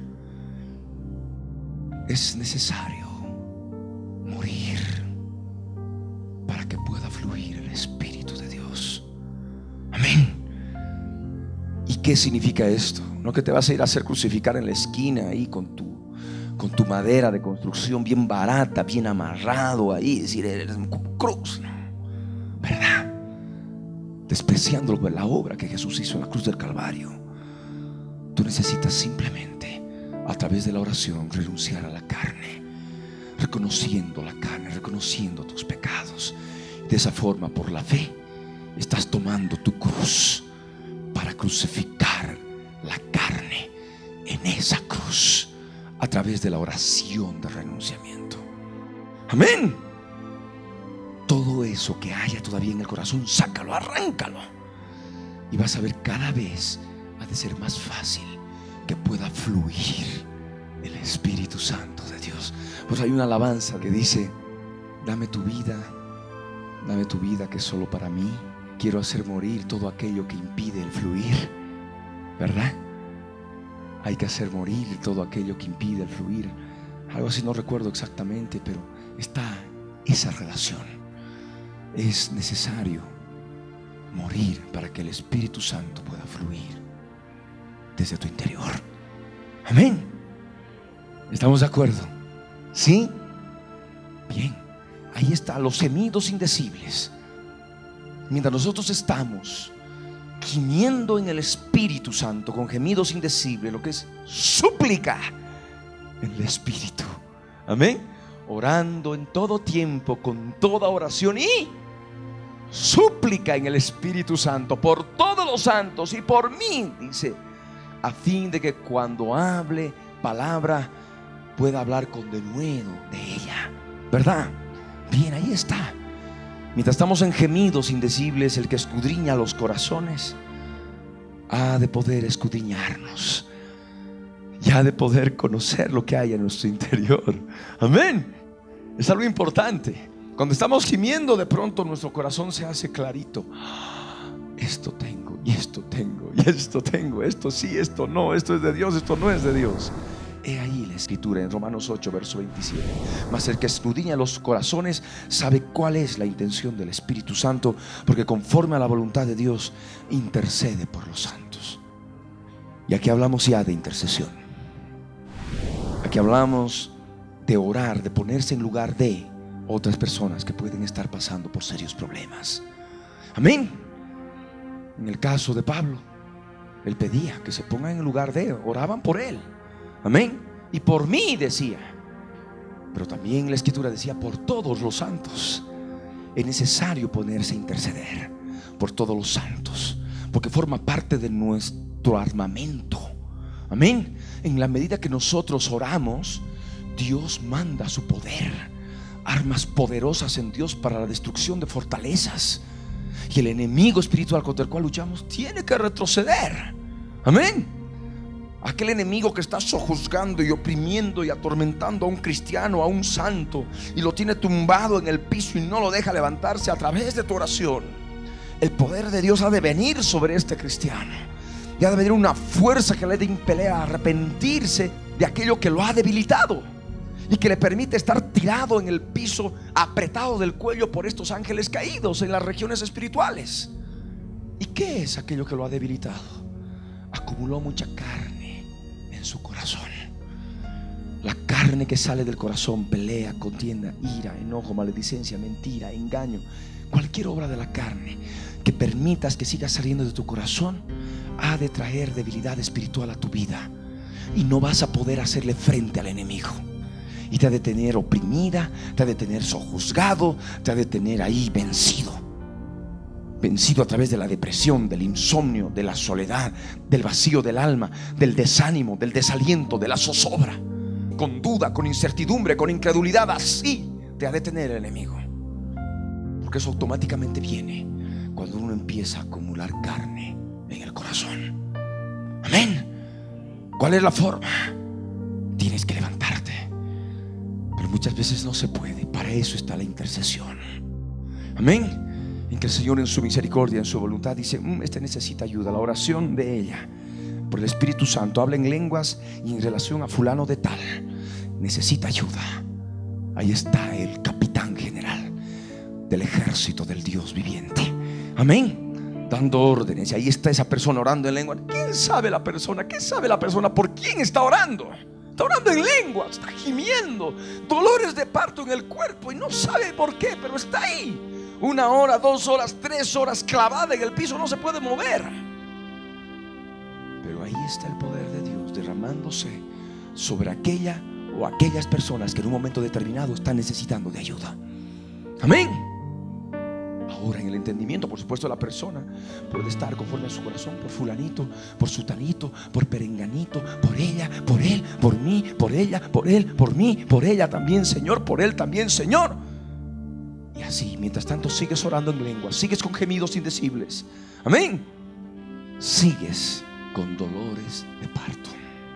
Es necesario morir para que pueda fluir el Espíritu de Dios. Amén. ¿Y qué significa esto? No que te vas a ir a hacer crucificar en la esquina ahí con tu, con tu madera de construcción bien barata, bien amarrado ahí, decir eres un cruz, no, ¿verdad? Despreciando la obra que Jesús hizo en la cruz del Calvario. Tú necesitas simplemente, a través de la oración, renunciar a la carne, reconociendo la carne, reconociendo tus pecados. De esa forma, por la fe, estás tomando tu cruz para crucificar la carne en esa cruz a través de la oración de renunciamiento. Amén. Todo eso que haya todavía en el corazón, sácalo, arráncalo. Y vas a ver, cada vez ha de ser más fácil que pueda fluir el Espíritu Santo de Dios. Pues hay una alabanza que dice: dame tu vida, dame tu vida que es solo para mí. Quiero hacer morir todo aquello que impide el fluir. ¿Verdad? Hay que hacer morir todo aquello que impide el fluir. Algo así, no recuerdo exactamente, pero está esa relación. Es necesario morir para que el Espíritu Santo pueda fluir desde tu interior. Amén. ¿Estamos de acuerdo? ¿Sí? Bien. Ahí están los gemidos indecibles. Mientras nosotros estamos gimiendo en el Espíritu Santo con gemidos indecibles, lo que es súplica en el Espíritu. Amén. Orando en todo tiempo con toda oración y súplica en el Espíritu Santo por todos los santos y por mí, dice, a fin de que cuando hable palabra pueda hablar con denuedo de ella. ¿Verdad? Bien, ahí está. Mientras estamos en gemidos indecibles, el que escudriña los corazones ha de poder escudriñarnos y ha de poder conocer lo que hay en nuestro interior. Amén. Es algo importante. Cuando estamos gimiendo, de pronto nuestro corazón se hace clarito. Esto tengo, y esto tengo, y esto tengo, esto sí, esto no, esto es de Dios, esto no es de Dios. He ahí la escritura en Romanos ocho, verso veintisiete. Mas el que escudriña los corazones sabe cuál es la intención del Espíritu Santo, porque conforme a la voluntad de Dios intercede por los santos. Y aquí hablamos ya de intercesión. Aquí hablamos de orar, de ponerse en lugar de otras personas que pueden estar pasando por serios problemas. Amén. En el caso de Pablo, él pedía que se pongan en el lugar de, oraban por él. Amén. Y por mí decía. Pero también la escritura decía por todos los santos. Es necesario ponerse a interceder por todos los santos, porque forma parte de nuestro armamento. Amén. En la medida que nosotros oramos, Dios manda su poder, armas poderosas en Dios para la destrucción de fortalezas. Y el enemigo espiritual contra el cual luchamos tiene que retroceder. Amén. Aquel enemigo que está sojuzgando y oprimiendo y atormentando a un cristiano, a un santo, y lo tiene tumbado en el piso y no lo deja levantarse, a través de tu oración, el poder de Dios ha de venir sobre este cristiano. Y ha de venir una fuerza que le dé impeler a arrepentirse de aquello que lo ha debilitado y que le permite estar tirado en el piso, apretado del cuello por estos ángeles caídos en las regiones espirituales. ¿Y qué es aquello que lo ha debilitado? Acumuló mucha carne en su corazón. La carne que sale del corazón pelea, contienda, ira, enojo, maledicencia, mentira, engaño. Cualquier obra de la carne que permitas que siga saliendo de tu corazón ha de traer debilidad espiritual a tu vida, y no vas a poder hacerle frente al enemigo. Y te ha de tener oprimida, te ha de tener sojuzgado, te ha de tener ahí vencido. Vencido a través de la depresión, del insomnio, de la soledad, del vacío del alma, del desánimo, del desaliento, de la zozobra, con duda, con incertidumbre, con incredulidad. Así te ha de tener el enemigo, porque eso automáticamente viene cuando uno empieza a acumular carne en el corazón. Amén. ¿Cuál es la forma? Tienes que levantarte, pero muchas veces no se puede. Para eso está la intercesión. Amén. En que el Señor, en su misericordia, en su voluntad, dice: mmm, este necesita ayuda. La oración de ella por el Espíritu Santo, habla en lenguas y en relación a fulano de tal, necesita ayuda. Ahí está el capitán general del ejército del Dios viviente. Amén. Dando órdenes. Y ahí está esa persona orando en lengua. ¿Quién sabe la persona? ¿Qué sabe la persona por quién está orando? Está orando en lengua, está gimiendo, dolores de parto en el cuerpo y no sabe por qué, pero está ahí. Una hora, dos horas, tres horas clavada en el piso, no se puede mover. Pero ahí está el poder de Dios derramándose sobre aquella o aquellas personas que en un momento determinado están necesitando de ayuda. Amén. Ahora, en el entendimiento, por supuesto, la persona puede estar conforme a su corazón, por fulanito, por sutanito, por perenganito, por ella, por él, por mí, por ella, por él, por mí, por ella también, Señor, por él también, Señor. Y así, mientras tanto, sigues orando en lengua, sigues con gemidos indecibles. Amén. Sigues con dolores de parto.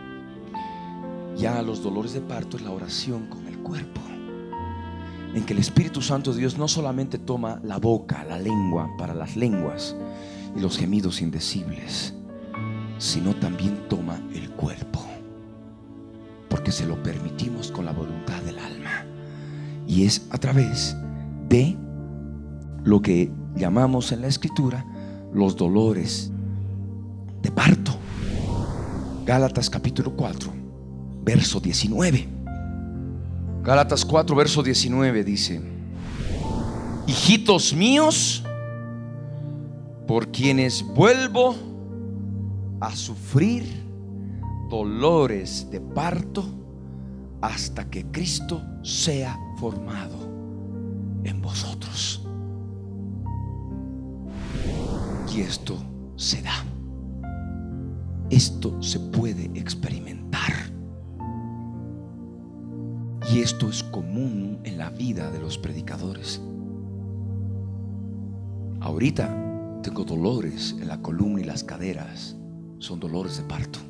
Ya los dolores de parto es la oración con el cuerpo, en que el Espíritu Santo de Dios no solamente toma la boca, la lengua para las lenguas y los gemidos indecibles, sino también toma el cuerpo, porque se lo permitimos con la voluntad del alma. Y es a través de lo que llamamos en la Escritura los dolores de parto. Gálatas capítulo cuatro, verso diecinueve. Gálatas cuatro, verso diecinueve dice: hijitos míos, por quienes vuelvo a sufrir dolores de parto hasta que Cristo sea formado en vosotros. Y esto se da, esto se puede experimentar. Y esto es común en la vida de los predicadores. Ahorita tengo dolores en la columna y las caderas. Son dolores de parto.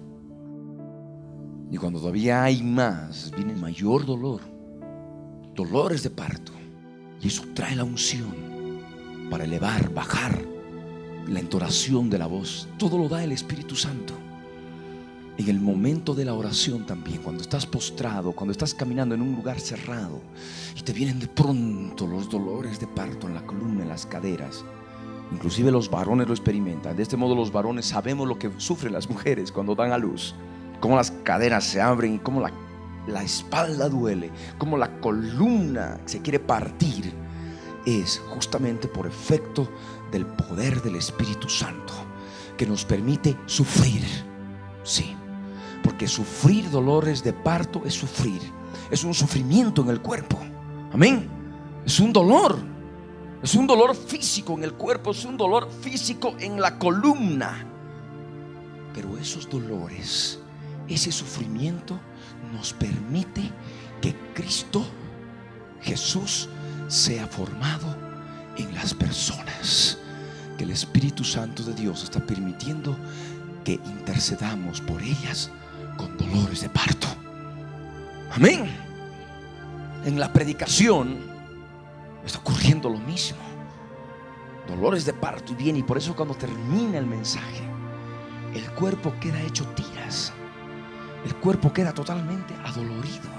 Y cuando todavía hay más, viene mayor dolor. Dolores de parto. Y eso trae la unción para elevar, bajar la entonación de la voz. Todo lo da el Espíritu Santo. En el momento de la oración también, cuando estás postrado, cuando estás caminando en un lugar cerrado y te vienen de pronto los dolores de parto en la columna, en las caderas. Inclusive los varones lo experimentan. De este modo los varones sabemos lo que sufren las mujeres cuando dan a luz. Cómo las caderas se abren y cómo la, la espalda duele, cómo la columna se quiere partir. Es justamente por efecto del poder del Espíritu Santo que nos permite sufrir. Sí. Porque sufrir dolores de parto es sufrir, es un sufrimiento en el cuerpo. Amén. Es un dolor, es un dolor físico en el cuerpo, es un dolor físico en la columna. Pero esos dolores, ese sufrimiento nos permite que Cristo Jesús sea formado en las personas, que el Espíritu Santo de Dios está permitiendo que intercedamos por ellas con dolores de parto. Amén. En la predicación está ocurriendo lo mismo. Dolores de parto y bien, y por eso cuando termina el mensaje, el cuerpo queda hecho tiras. El cuerpo queda totalmente adolorido.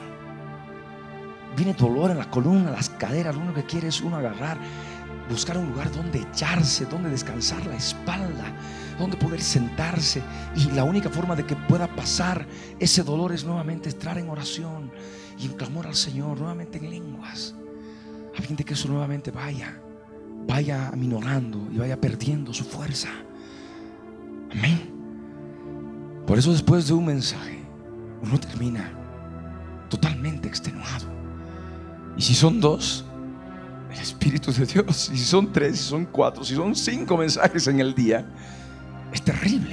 Viene dolor en la columna, las caderas. Lo único que quiere es uno agarrar, buscar un lugar donde echarse, donde descansar la espalda, donde poder sentarse. Y la única forma de que pueda pasar ese dolor es nuevamente entrar en oración y en clamor al Señor, nuevamente en lenguas, a fin de que eso nuevamente vaya vaya aminorando y vaya perdiendo su fuerza. Amén. Por eso después de un mensaje uno termina totalmente extenuado. Y si son dos, el Espíritu de Dios. Y si son tres, si son cuatro, si son cinco mensajes en el día, es terrible.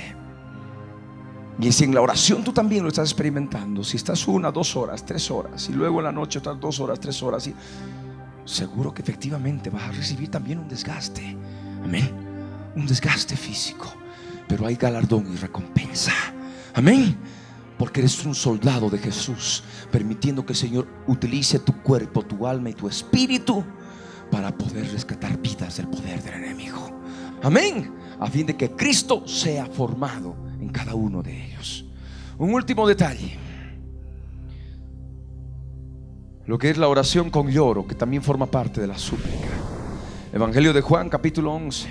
Y si en la oración tú también lo estás experimentando, si estás una, dos horas, tres horas, y luego en la noche otras dos horas, tres horas, y seguro que efectivamente vas a recibir también un desgaste. Amén. Un desgaste físico, pero hay galardón y recompensa. Amén. Porque eres un soldado de Jesús, permitiendo que el Señor utilice tu cuerpo, tu alma y tu espíritu para poder rescatar vidas del poder del enemigo. Amén. A fin de que Cristo sea formado en cada uno de ellos. Un último detalle: lo que es la oración con lloro, que también forma parte de la súplica. Evangelio de Juan, capítulo once,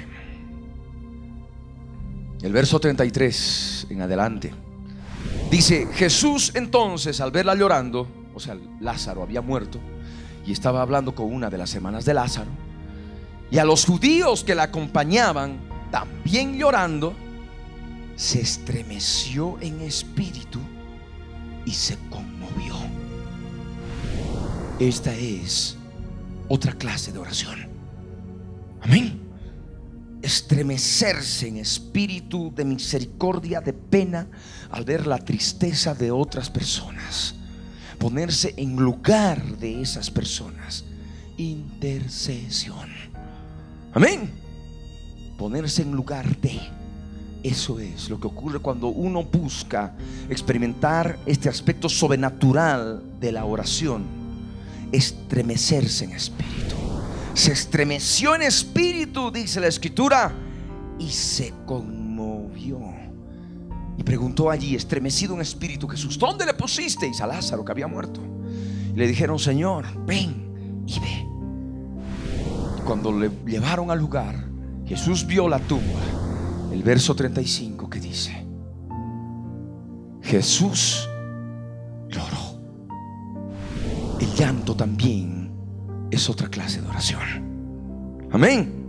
el verso treinta y tres en adelante. Dice: Jesús entonces, al verla llorando, o sea, Lázaro había muerto, y estaba hablando con una de las hermanas de Lázaro, y a los judíos que la acompañaban también llorando, se estremeció en espíritu y se conmovió. Esta es otra clase de oración. Amén. estremecerse en espíritu de misericordia, de pena, al ver la tristeza de otras personas. Ponerse en lugar de esas personas. Intercesión. Amén. Ponerse en lugar de. Eso es lo que ocurre cuando uno busca experimentar este aspecto sobrenatural de la oración. Estremecerse en espíritu. Se estremeció en espíritu, dice la escritura, y se conmovió. Y preguntó allí, estremecido en espíritu, Jesús: ¿dónde le pusisteis a Lázaro que había muerto? Y le dijeron: Señor, ven y ve. Cuando le llevaron al lugar, Jesús vio la tumba. El verso treinta y cinco que dice: Jesús lloró. El llanto también es otra clase de oración. Amén.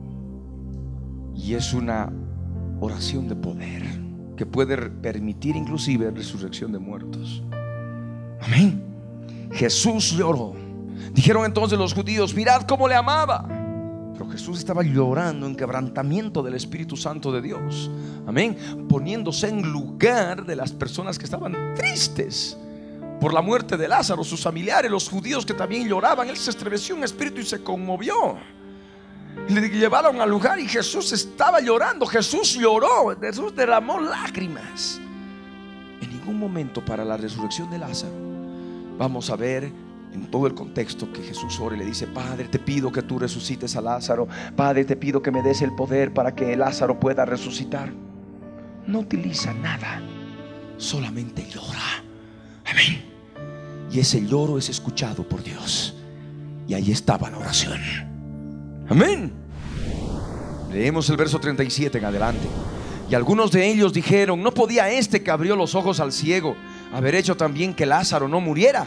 Y es una oración de poder que puede permitir inclusive resurrección de muertos. Amén. Jesús lloró. Dijeron entonces los judíos: mirad cómo le amaba. Pero Jesús estaba llorando en quebrantamiento del Espíritu Santo de Dios. Amén. Poniéndose en lugar de las personas que estaban tristes por la muerte de Lázaro, sus familiares, los judíos que también lloraban. Él se estremeció en espíritu y se conmovió. Y le llevaron al lugar y Jesús estaba llorando. Jesús lloró. Jesús derramó lágrimas. En ningún momento para la resurrección de Lázaro vamos a ver en todo el contexto que Jesús ora y le dice: Padre, te pido que tú resucites a Lázaro. Padre, te pido que me des el poder para que Lázaro pueda resucitar. No utiliza nada, solamente llora. Amén. Y ese lloro es escuchado por Dios. Y ahí estaba la oración. Amén. Leemos el verso treinta y siete en adelante. Y algunos de ellos dijeron: ¿no podía este que abrió los ojos al ciego haber hecho también que Lázaro no muriera?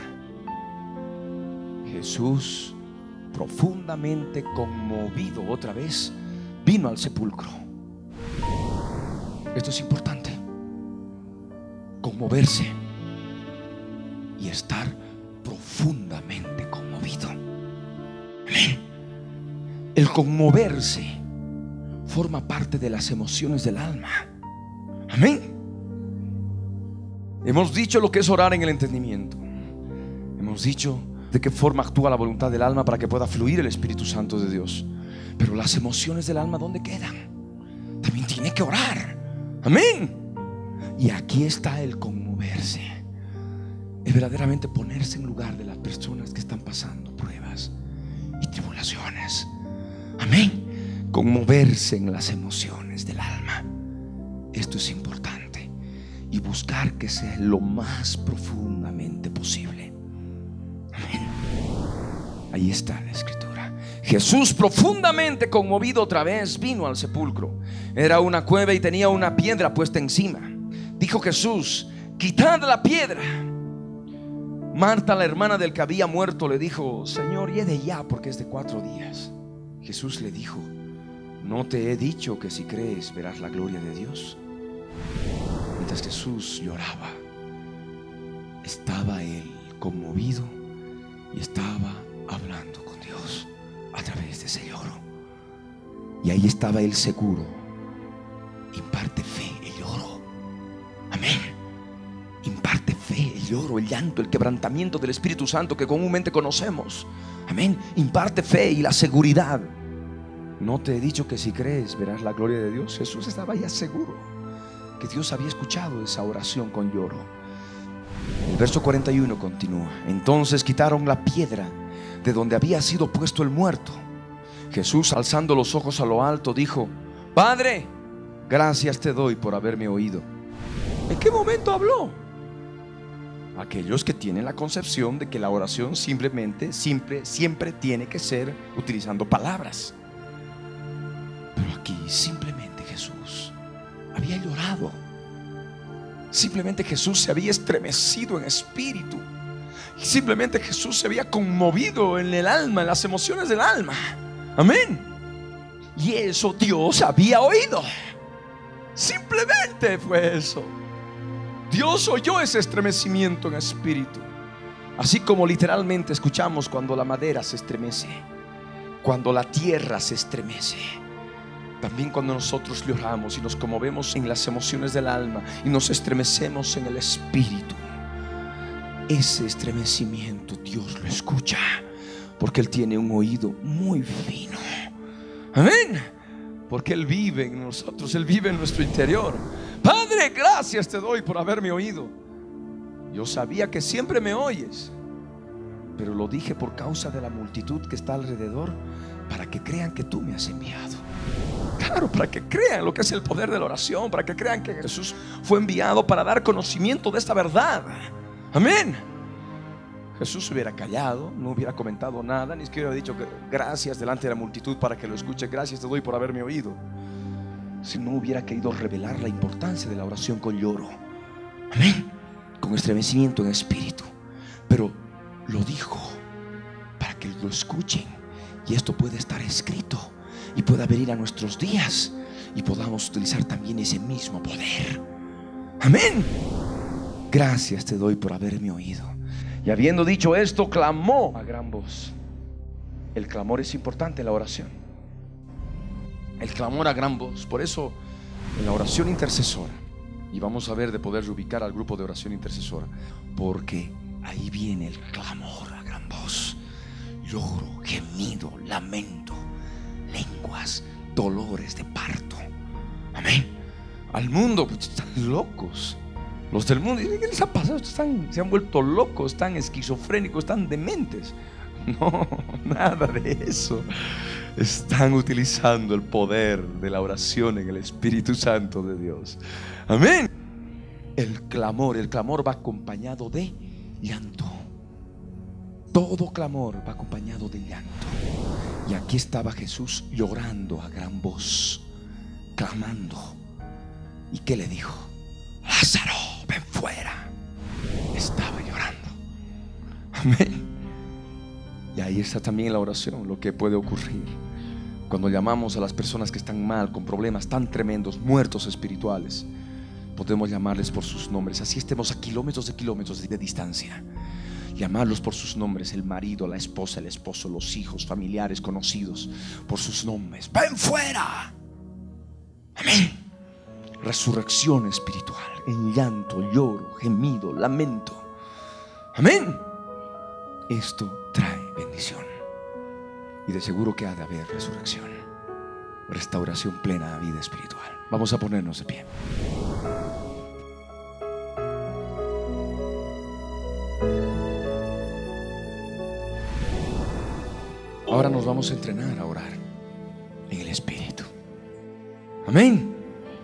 Jesús, profundamente conmovido otra vez, vino al sepulcro. Esto es importante: conmoverse y estar profundamente conmovido. Amén. El conmoverse forma parte de las emociones del alma. Amén. Hemos dicho lo que es orar en el entendimiento. Hemos dicho de qué forma actúa la voluntad del alma para que pueda fluir el Espíritu Santo de Dios. Pero las emociones del alma, ¿dónde quedan? También tiene que orar. Amén. Y aquí está el conmoverse. Es verdaderamente ponerse en lugar de las personas que están pasando pruebas y tribulaciones. Amén. Conmoverse en las emociones del alma. Esto es importante. Y buscar que sea lo más profundamente posible. Amén. Ahí está la escritura. Jesús, profundamente conmovido otra vez, vino al sepulcro. Era una cueva y tenía una piedra puesta encima. Dijo Jesús: quitad la piedra. Marta, la hermana del que había muerto, le dijo: Señor, hiede ya, porque es de cuatro días. Jesús le dijo: ¿no te he dicho que si crees verás la gloria de Dios? Mientras Jesús lloraba, estaba él conmovido y estaba hablando con Dios a través de ese lloro. Y ahí estaba él seguro. Imparte fe el lloro. Amén. Imparte fe el lloro, el llanto, el quebrantamiento del Espíritu Santo que comúnmente conocemos. Amén. Imparte fe y la seguridad. ¿no te he dicho que si crees verás la gloria de Dios? Jesús estaba ya seguro que Dios había escuchado esa oración con lloro. El verso cuarenta y uno continúa: entonces quitaron la piedra de donde había sido puesto el muerto. Jesús, alzando los ojos a lo alto, dijo: Padre, gracias te doy por haberme oído. ¿En qué momento habló? Aquellos que tienen la concepción de que la oración simplemente, siempre, siempre tiene que ser utilizando palabras. Pero aquí simplemente Jesús había llorado. Simplemente Jesús se había estremecido en espíritu. Y simplemente Jesús se había conmovido en el alma, en las emociones del alma. Amén. Y eso Dios había oído. Simplemente fue eso. Dios oyó ese estremecimiento en espíritu. Así como literalmente escuchamos cuando la madera se estremece, cuando la tierra se estremece. También cuando nosotros lloramos y nos conmovemos en las emociones del alma y nos estremecemos en el espíritu, ese estremecimiento Dios lo escucha, porque Él tiene un oído muy fino. Amén. Porque Él vive en nosotros, Él vive en nuestro interior. Padre, gracias te doy por haberme oído. Yo sabía que siempre me oyes, pero lo dije por causa de la multitud que está alrededor, para que crean que tú me has enviado. Claro, para que crean lo que es el poder de la oración, para que crean que Jesús fue enviado para dar conocimiento de esta verdad. Amén. Jesús hubiera callado, no hubiera comentado nada, ni siquiera hubiera dicho que gracias delante de la multitud para que lo escuche. Gracias te doy por haberme oído. Si no hubiera querido revelar la importancia de la oración con lloro, amén, con estremecimiento en espíritu, pero lo dijo para que lo escuchen. Y esto puede estar escrito y pueda venir a nuestros días y podamos utilizar también ese mismo poder. Amén. Gracias te doy por haberme oído. Y habiendo dicho esto, clamó a gran voz. El clamor es importante en la oración. El clamor a gran voz. Por eso en la oración intercesora, y vamos a ver de poder ubicar al grupo de oración intercesora, porque ahí viene el clamor a gran voz. Lloro, gemido, lamento, lenguas, dolores de parto. Amén. Al mundo, pues, están locos. Los del mundo, ¿qué les ha pasado? Están, se han vuelto locos, están esquizofrénicos, están dementes. No, nada de eso. Están utilizando el poder de la oración en el Espíritu Santo de Dios. Amén. El clamor, el clamor va acompañado de llanto. Todo clamor va acompañado de llanto. Y aquí estaba Jesús llorando a gran voz, clamando. ¿Y qué le dijo? Lázaro, ven fuera. Estaba llorando. Amén. Y ahí está también la oración, lo que puede ocurrir cuando llamamos a las personas que están mal, con problemas tan tremendos, muertos espirituales. Podemos llamarles por sus nombres, así estemos a kilómetros de kilómetros de distancia. Llamarlos por sus nombres, el marido, la esposa, el esposo, los hijos, familiares, conocidos, por sus nombres. ¡Ven fuera! Amén. Resurrección espiritual, en llanto, lloro, gemido, lamento. Amén. Esto trae bendición. Y de seguro que ha de haber resurrección, restauración plena a vida espiritual. Vamos a ponernos de pie. Ahora nos vamos a entrenar a orar en el Espíritu. Amén.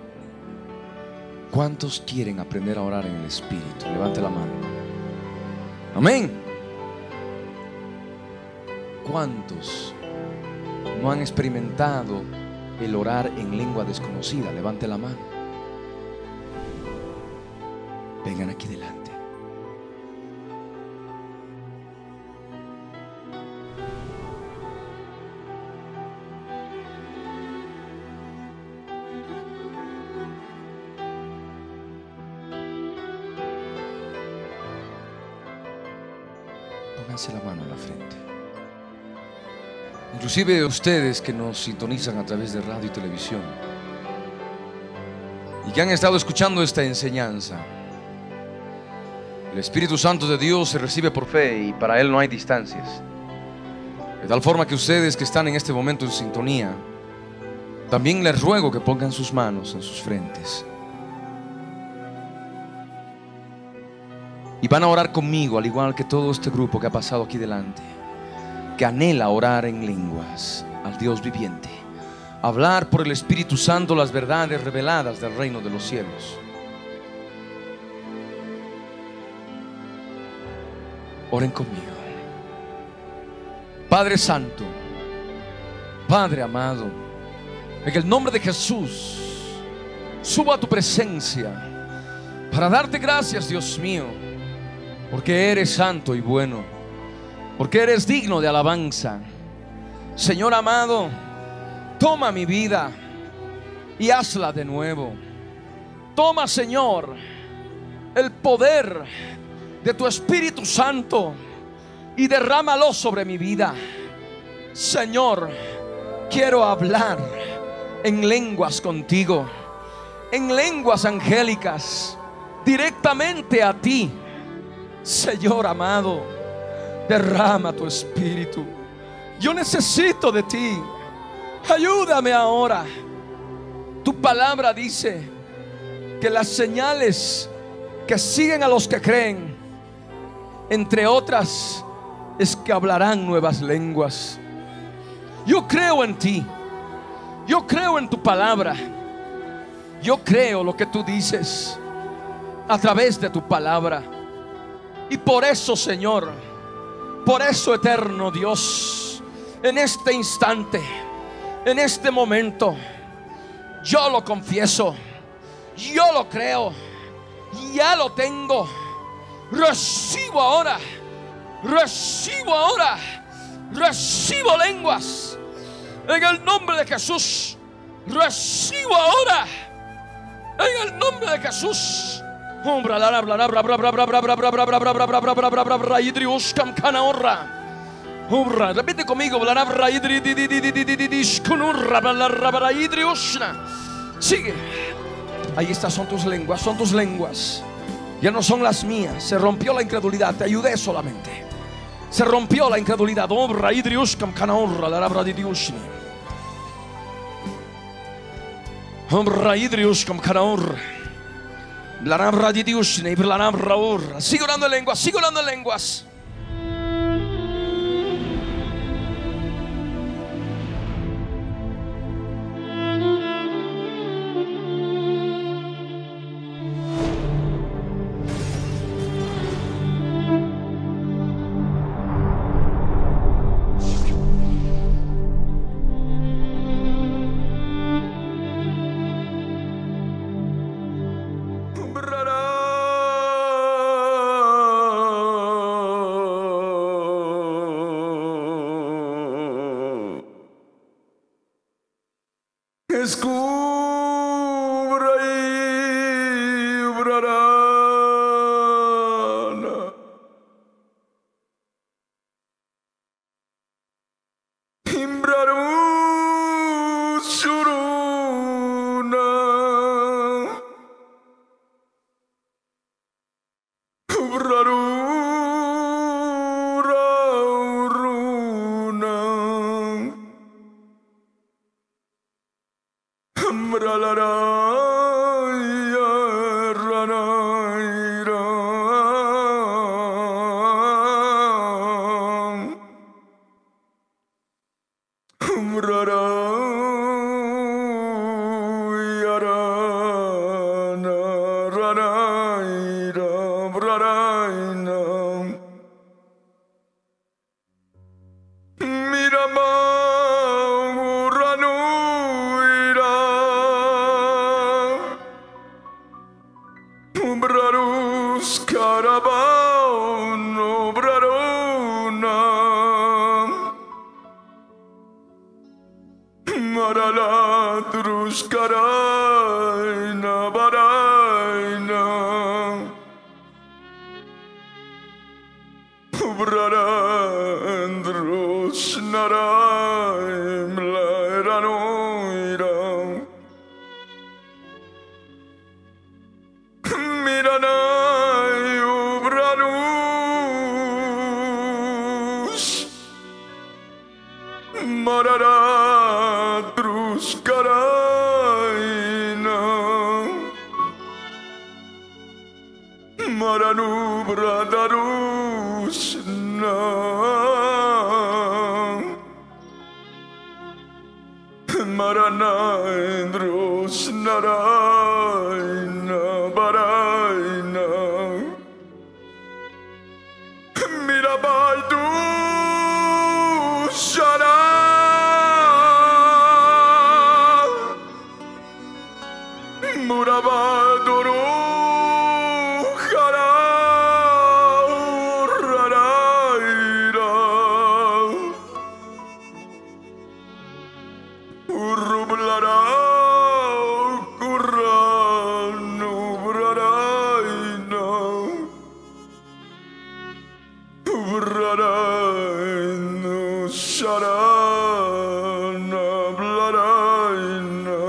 ¿Cuántos quieren aprender a orar en el Espíritu? Levante la mano. Amén. ¿Cuántos no han experimentado el orar en lengua desconocida? Levante la mano. Vengan aquí delante. Pónganse la mano en la frente. Inclusive ustedes que nos sintonizan a través de radio y televisión y que han estado escuchando esta enseñanza. El Espíritu Santo de Dios se recibe por fe y para Él no hay distancias. De tal forma que ustedes que están en este momento en sintonía, también les ruego que pongan sus manos en sus frentes y van a orar conmigo, al igual que todo este grupo que ha pasado aquí delante, que anhela orar en lenguas al Dios viviente, hablar por el Espíritu Santo las verdades reveladas del reino de los cielos. Oren conmigo. Padre Santo, Padre amado, en el nombre de Jesús subo a tu presencia para darte gracias, Dios mío, porque eres santo y bueno, porque eres digno de alabanza. Señor amado, toma mi vida y hazla de nuevo. Toma, Señor, el poder de tu Espíritu Santo y derrámalo sobre mi vida. Señor, quiero hablar en lenguas contigo, en lenguas angélicas, directamente a ti. Señor amado, derrama tu espíritu. Yo necesito de ti. Ayúdame ahora. Tu palabra dice que las señales que siguen a los que creen, entre otras, es que hablarán nuevas lenguas. Yo creo en ti. Yo creo en tu palabra. Yo creo lo que tú dices a través de tu palabra. Y por eso, Señor, por eso, eterno Dios, en este instante, en este momento, yo lo confieso, yo lo creo, ya lo tengo. Recibo ahora, recibo ahora, recibo lenguas en el nombre de Jesús. Recibo ahora en el nombre de Jesús. Repite conmigo. Sigue. Ahí está, son tus lenguas, son tus lenguas. Ya no son las mías. Se rompió la incredulidad, te ayudé solamente. Se rompió la incredulidad. Sigue orando en lenguas, sigue orando en lenguas. Sharana Blarayna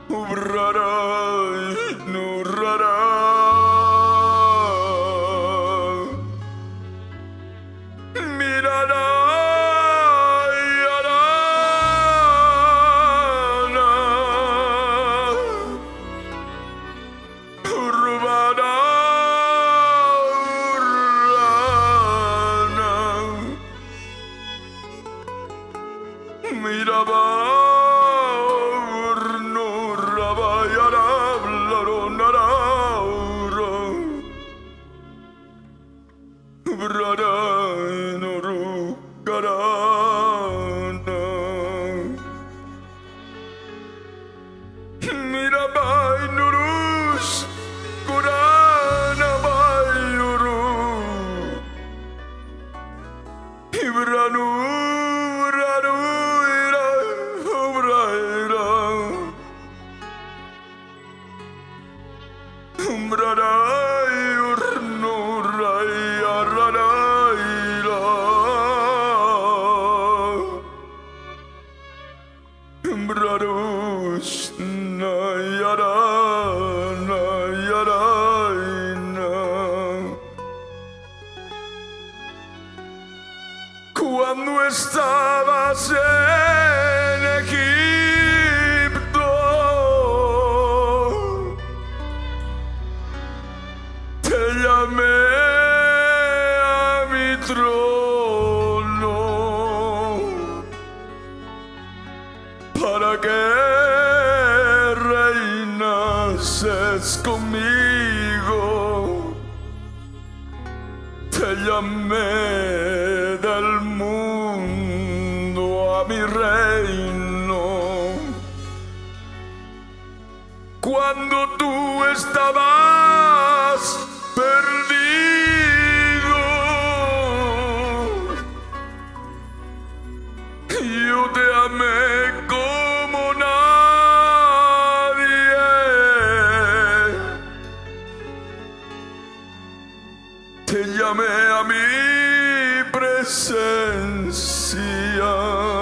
Cuando estabas en Egipto, te llamé a mi trono para que reinases conmigo. Te llamé del mundo a mi reino. Cuando tú estabas perdido, yo te amé como nadie. Te llamé a mi presencia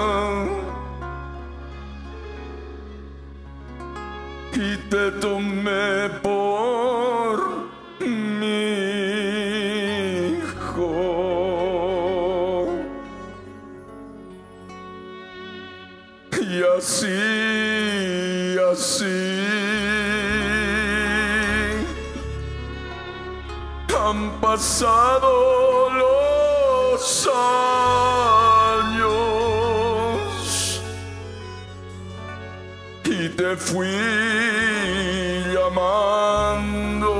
y te tomé por mi hijo. Y así, así han pasado los años y te fui llamando,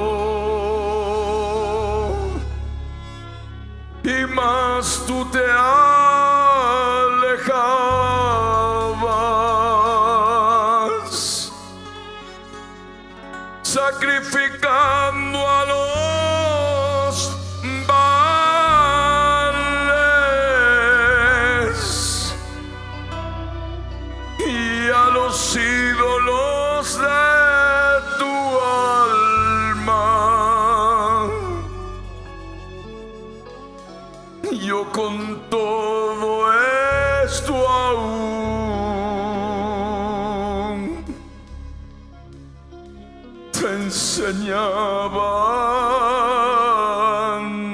y más tú te alejabas, sacrificando a los los ídolos de tu alma. Yo con todo esto aún te enseñaba a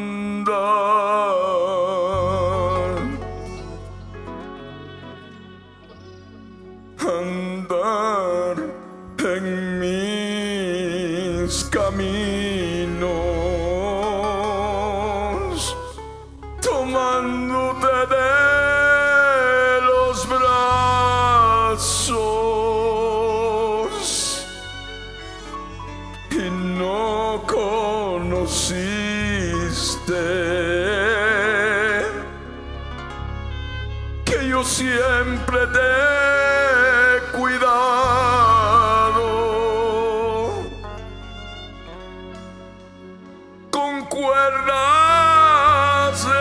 andar en mis caminos, tomándote de los brazos, y no conociste que yo siempre te cuidado con cuerdas de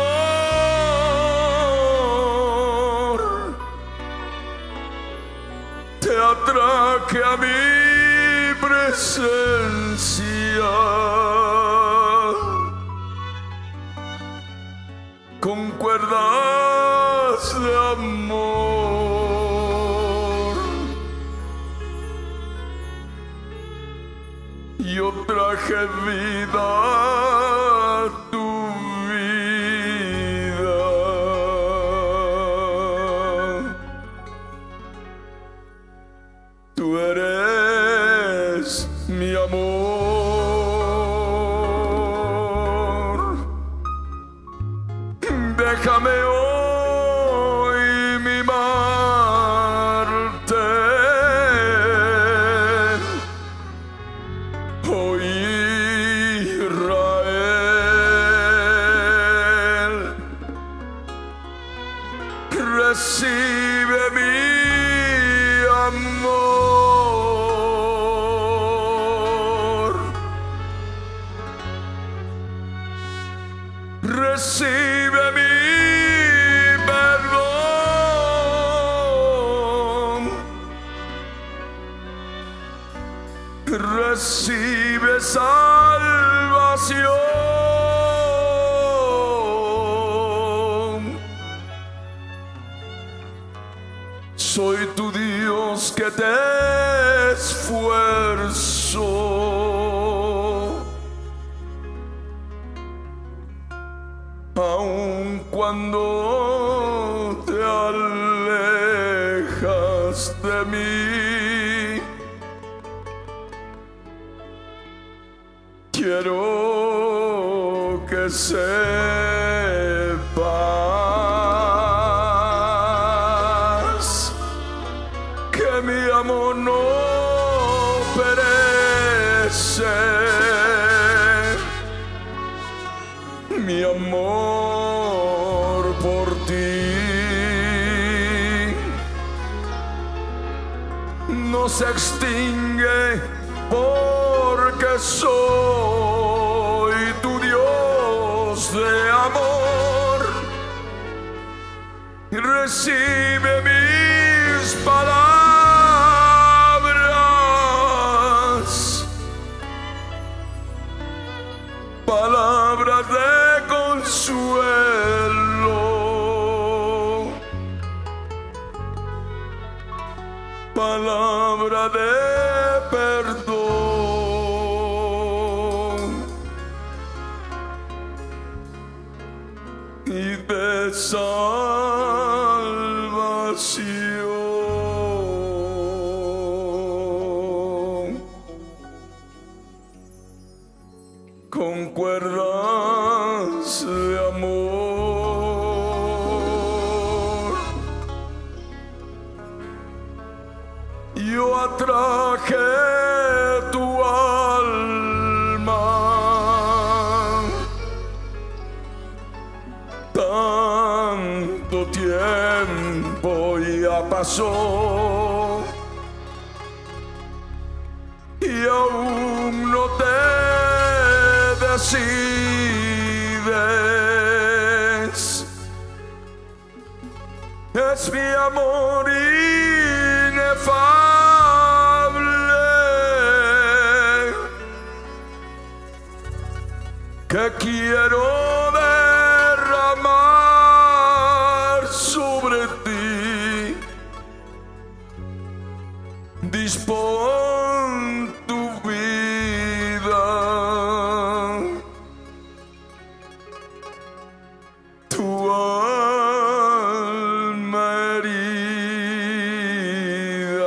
amor. Te atraje a mi presencia con cuerdas de amor. yo traje vida a tu vida. Tú eres mi amor. Déjame hoy mimarte. Oh Israel, recibe mi amor. Recibe mi perdón. Recibe salvación. Soy tu Dios que te esfuerzo. Aun cuando te alejas de mí, quiero que sepas que mi amor no perece. Mi amor por ti no se extingue, porque soy tu Dios de amor. Recibe mis palabras, palabras de consuelo, palabra de perdón y de salvación. Con cuerdas de amor yo atraje tu alma. Tanto tiempo ya pasó y aún no te decides. Es mi amor inefable que quiero derramar sobre ti. Dispón tu vida, tu alma herida.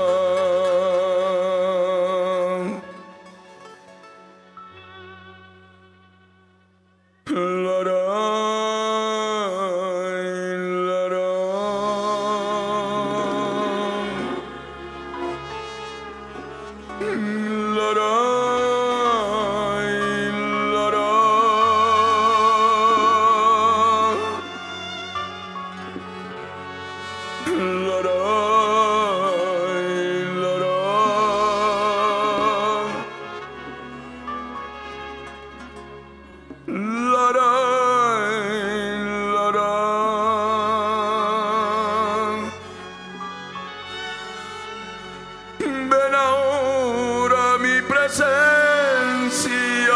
Ven ahora a mi presencia,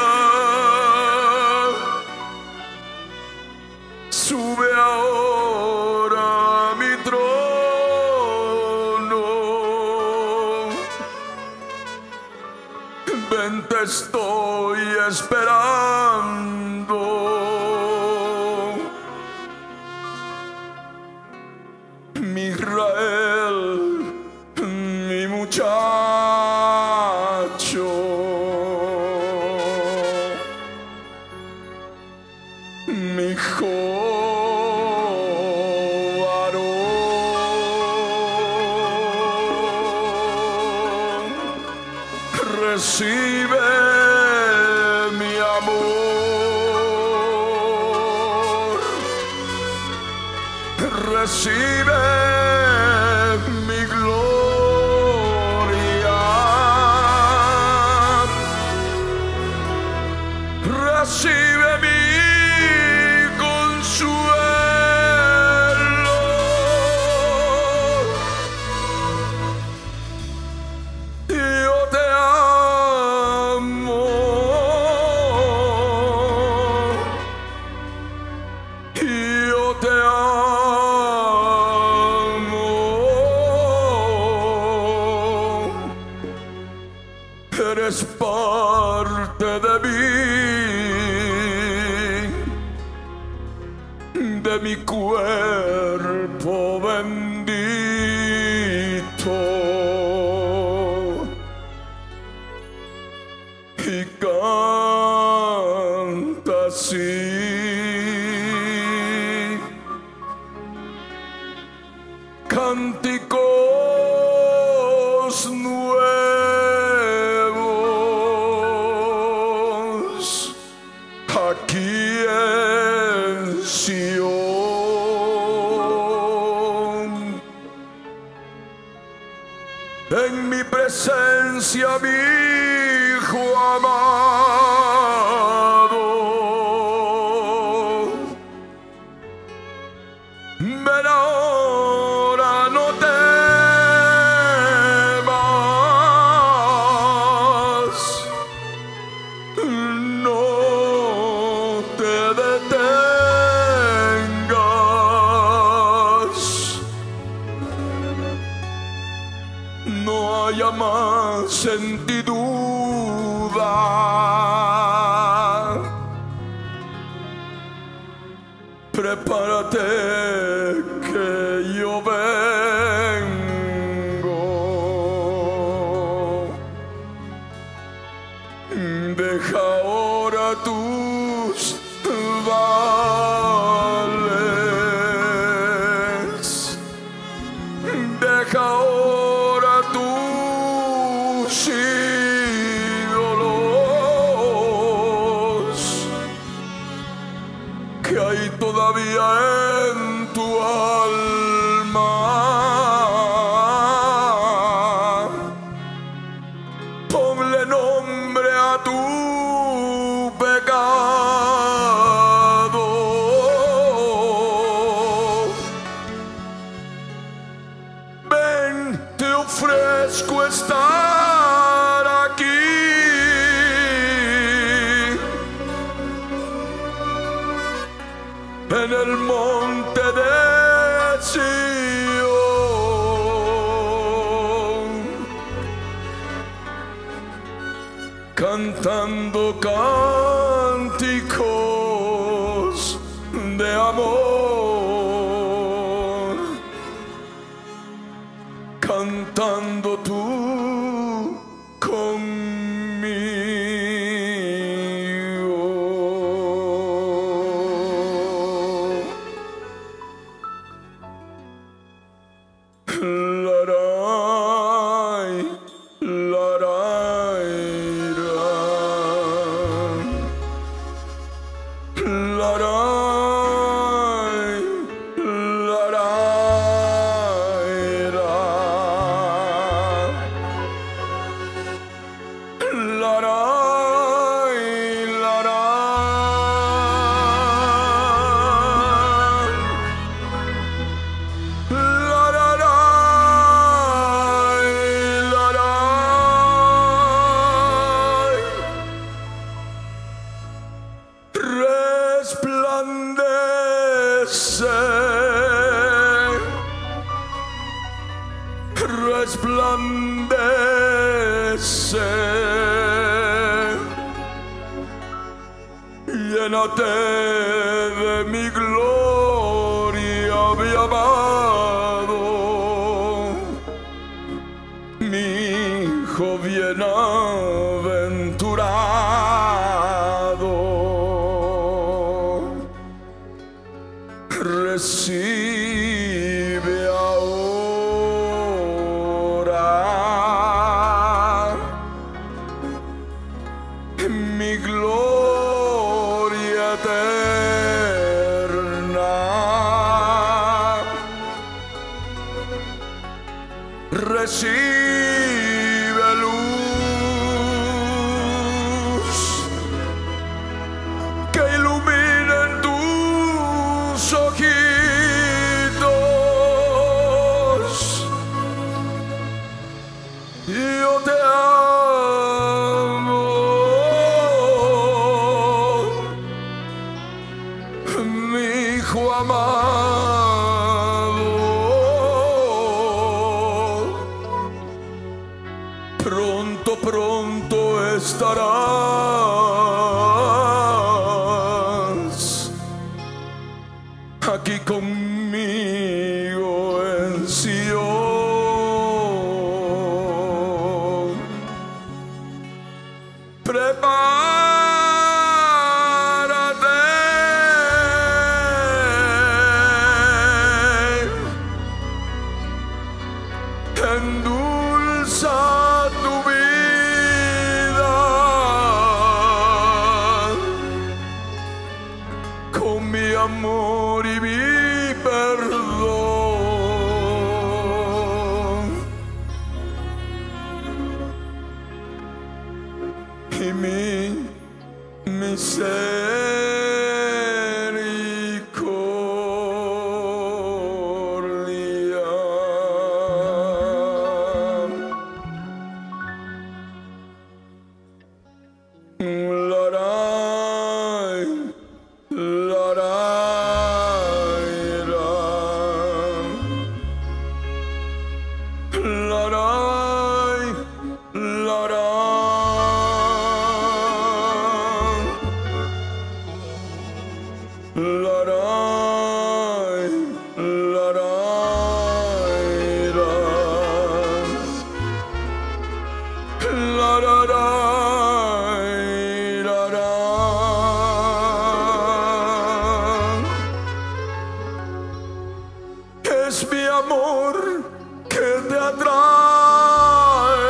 sube ahora a mi trono. ven, te estoy esperando. Mi Israel, mi muchacho, mi hijo varón, recibe mi amor, recibe mi gloria, recibe mi consuelo. Yo te amo, yo te amo, eres parte de mí, de mi cuerpo bendito, y canta así. Cánticos nuevos aquí en Sion. En mi presencia, mi Hijo amado, ven ahora, no temas, no te detengas, no haya más en ti duda. Prepárate que yo vengo. Deja ahora tus vales, deja ahora tus ídolos que hay todavía en tu alma. Ponle nombre a tu pecado. Ven, te ofrezco estar aquí. En el monte de Sion, cantando cánticos de amor, cantando tú conmigo. Laray, laray, ra. Laray, laray, ra. Laray, laray. Resplandece, resplandece. llénate de mi gloria, mi amado, mi hijo bienaventurado. Recibe ahora mi gloria eterna. Recibe luz que iluminen tus ojitos. Yo te amo, mi hijo amado. Pronto, pronto estarás aquí conmigo en Sion. Prepárate, endulza tu vida con mi amor y mi perdón y mi misericordia. Larai, larai, larai, larai, es mi amor que te atrae,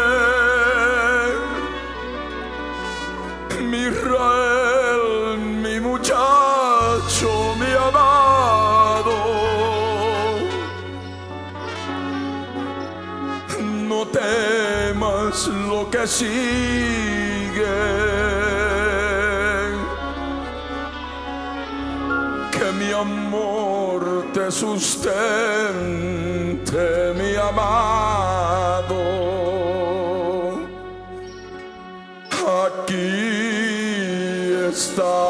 mi Israel, mi muchacho, mi amado. No temas lo que sigue, que mi amor te sustente, mi amado. Aquí está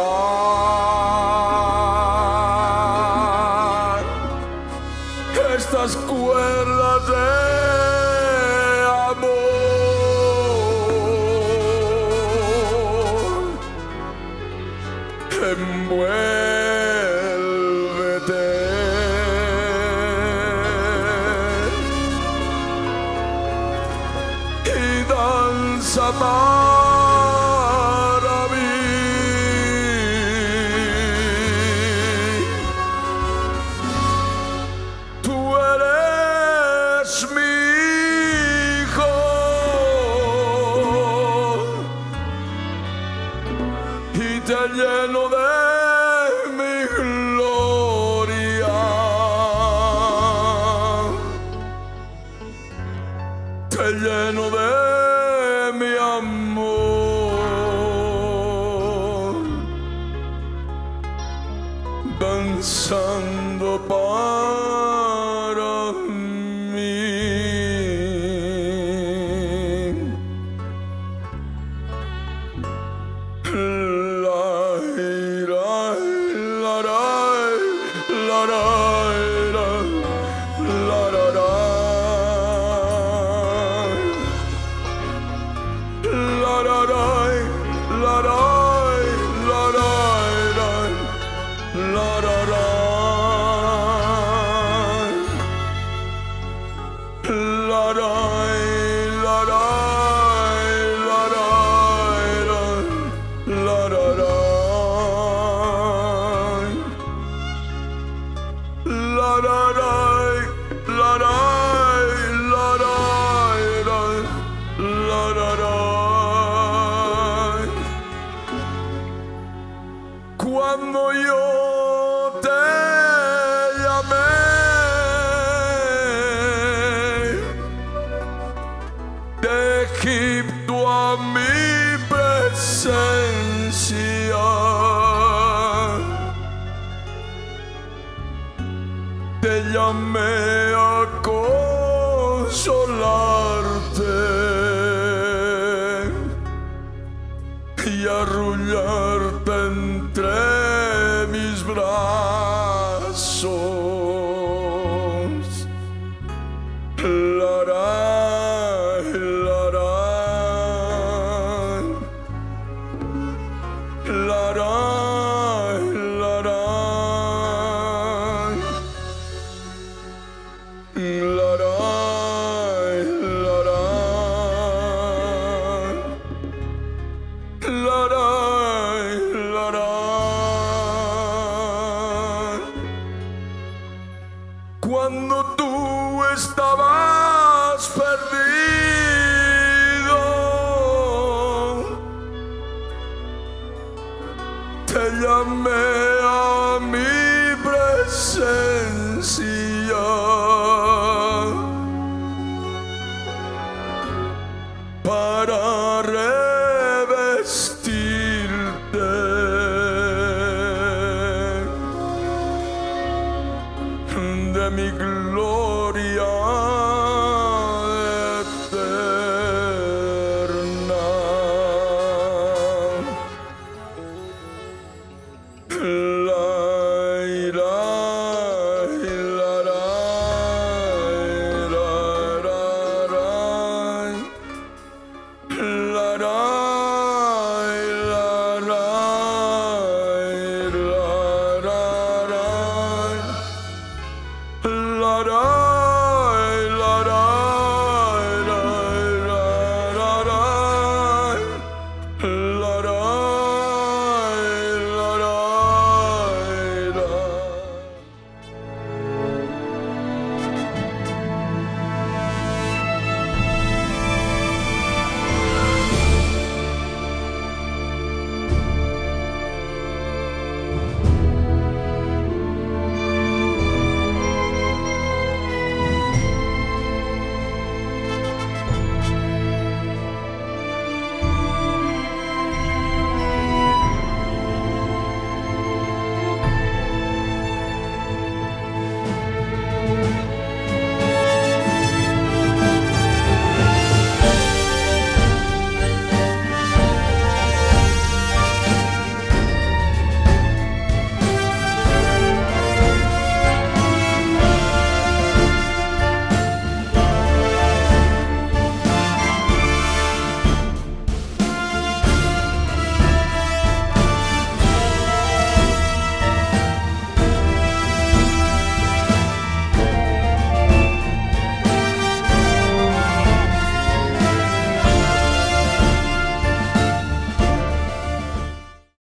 estas cuerdas de amor. Envuélvete y danza para mí. Tú eres mi hijo y te lleno de mi gloria. Te lleno de mi amor, danzando para mí. La ira, la ra, la ra, la ra, la ra, la ra. de Egipto a mi presencia. Te llamé a consolarte y arrullarte entre mis brazos. Cuando tú estabas perdido, te llamé a mi presencia para revestirte de mi gloria eterna. La ira, la ra, la ra, la ra, la ra.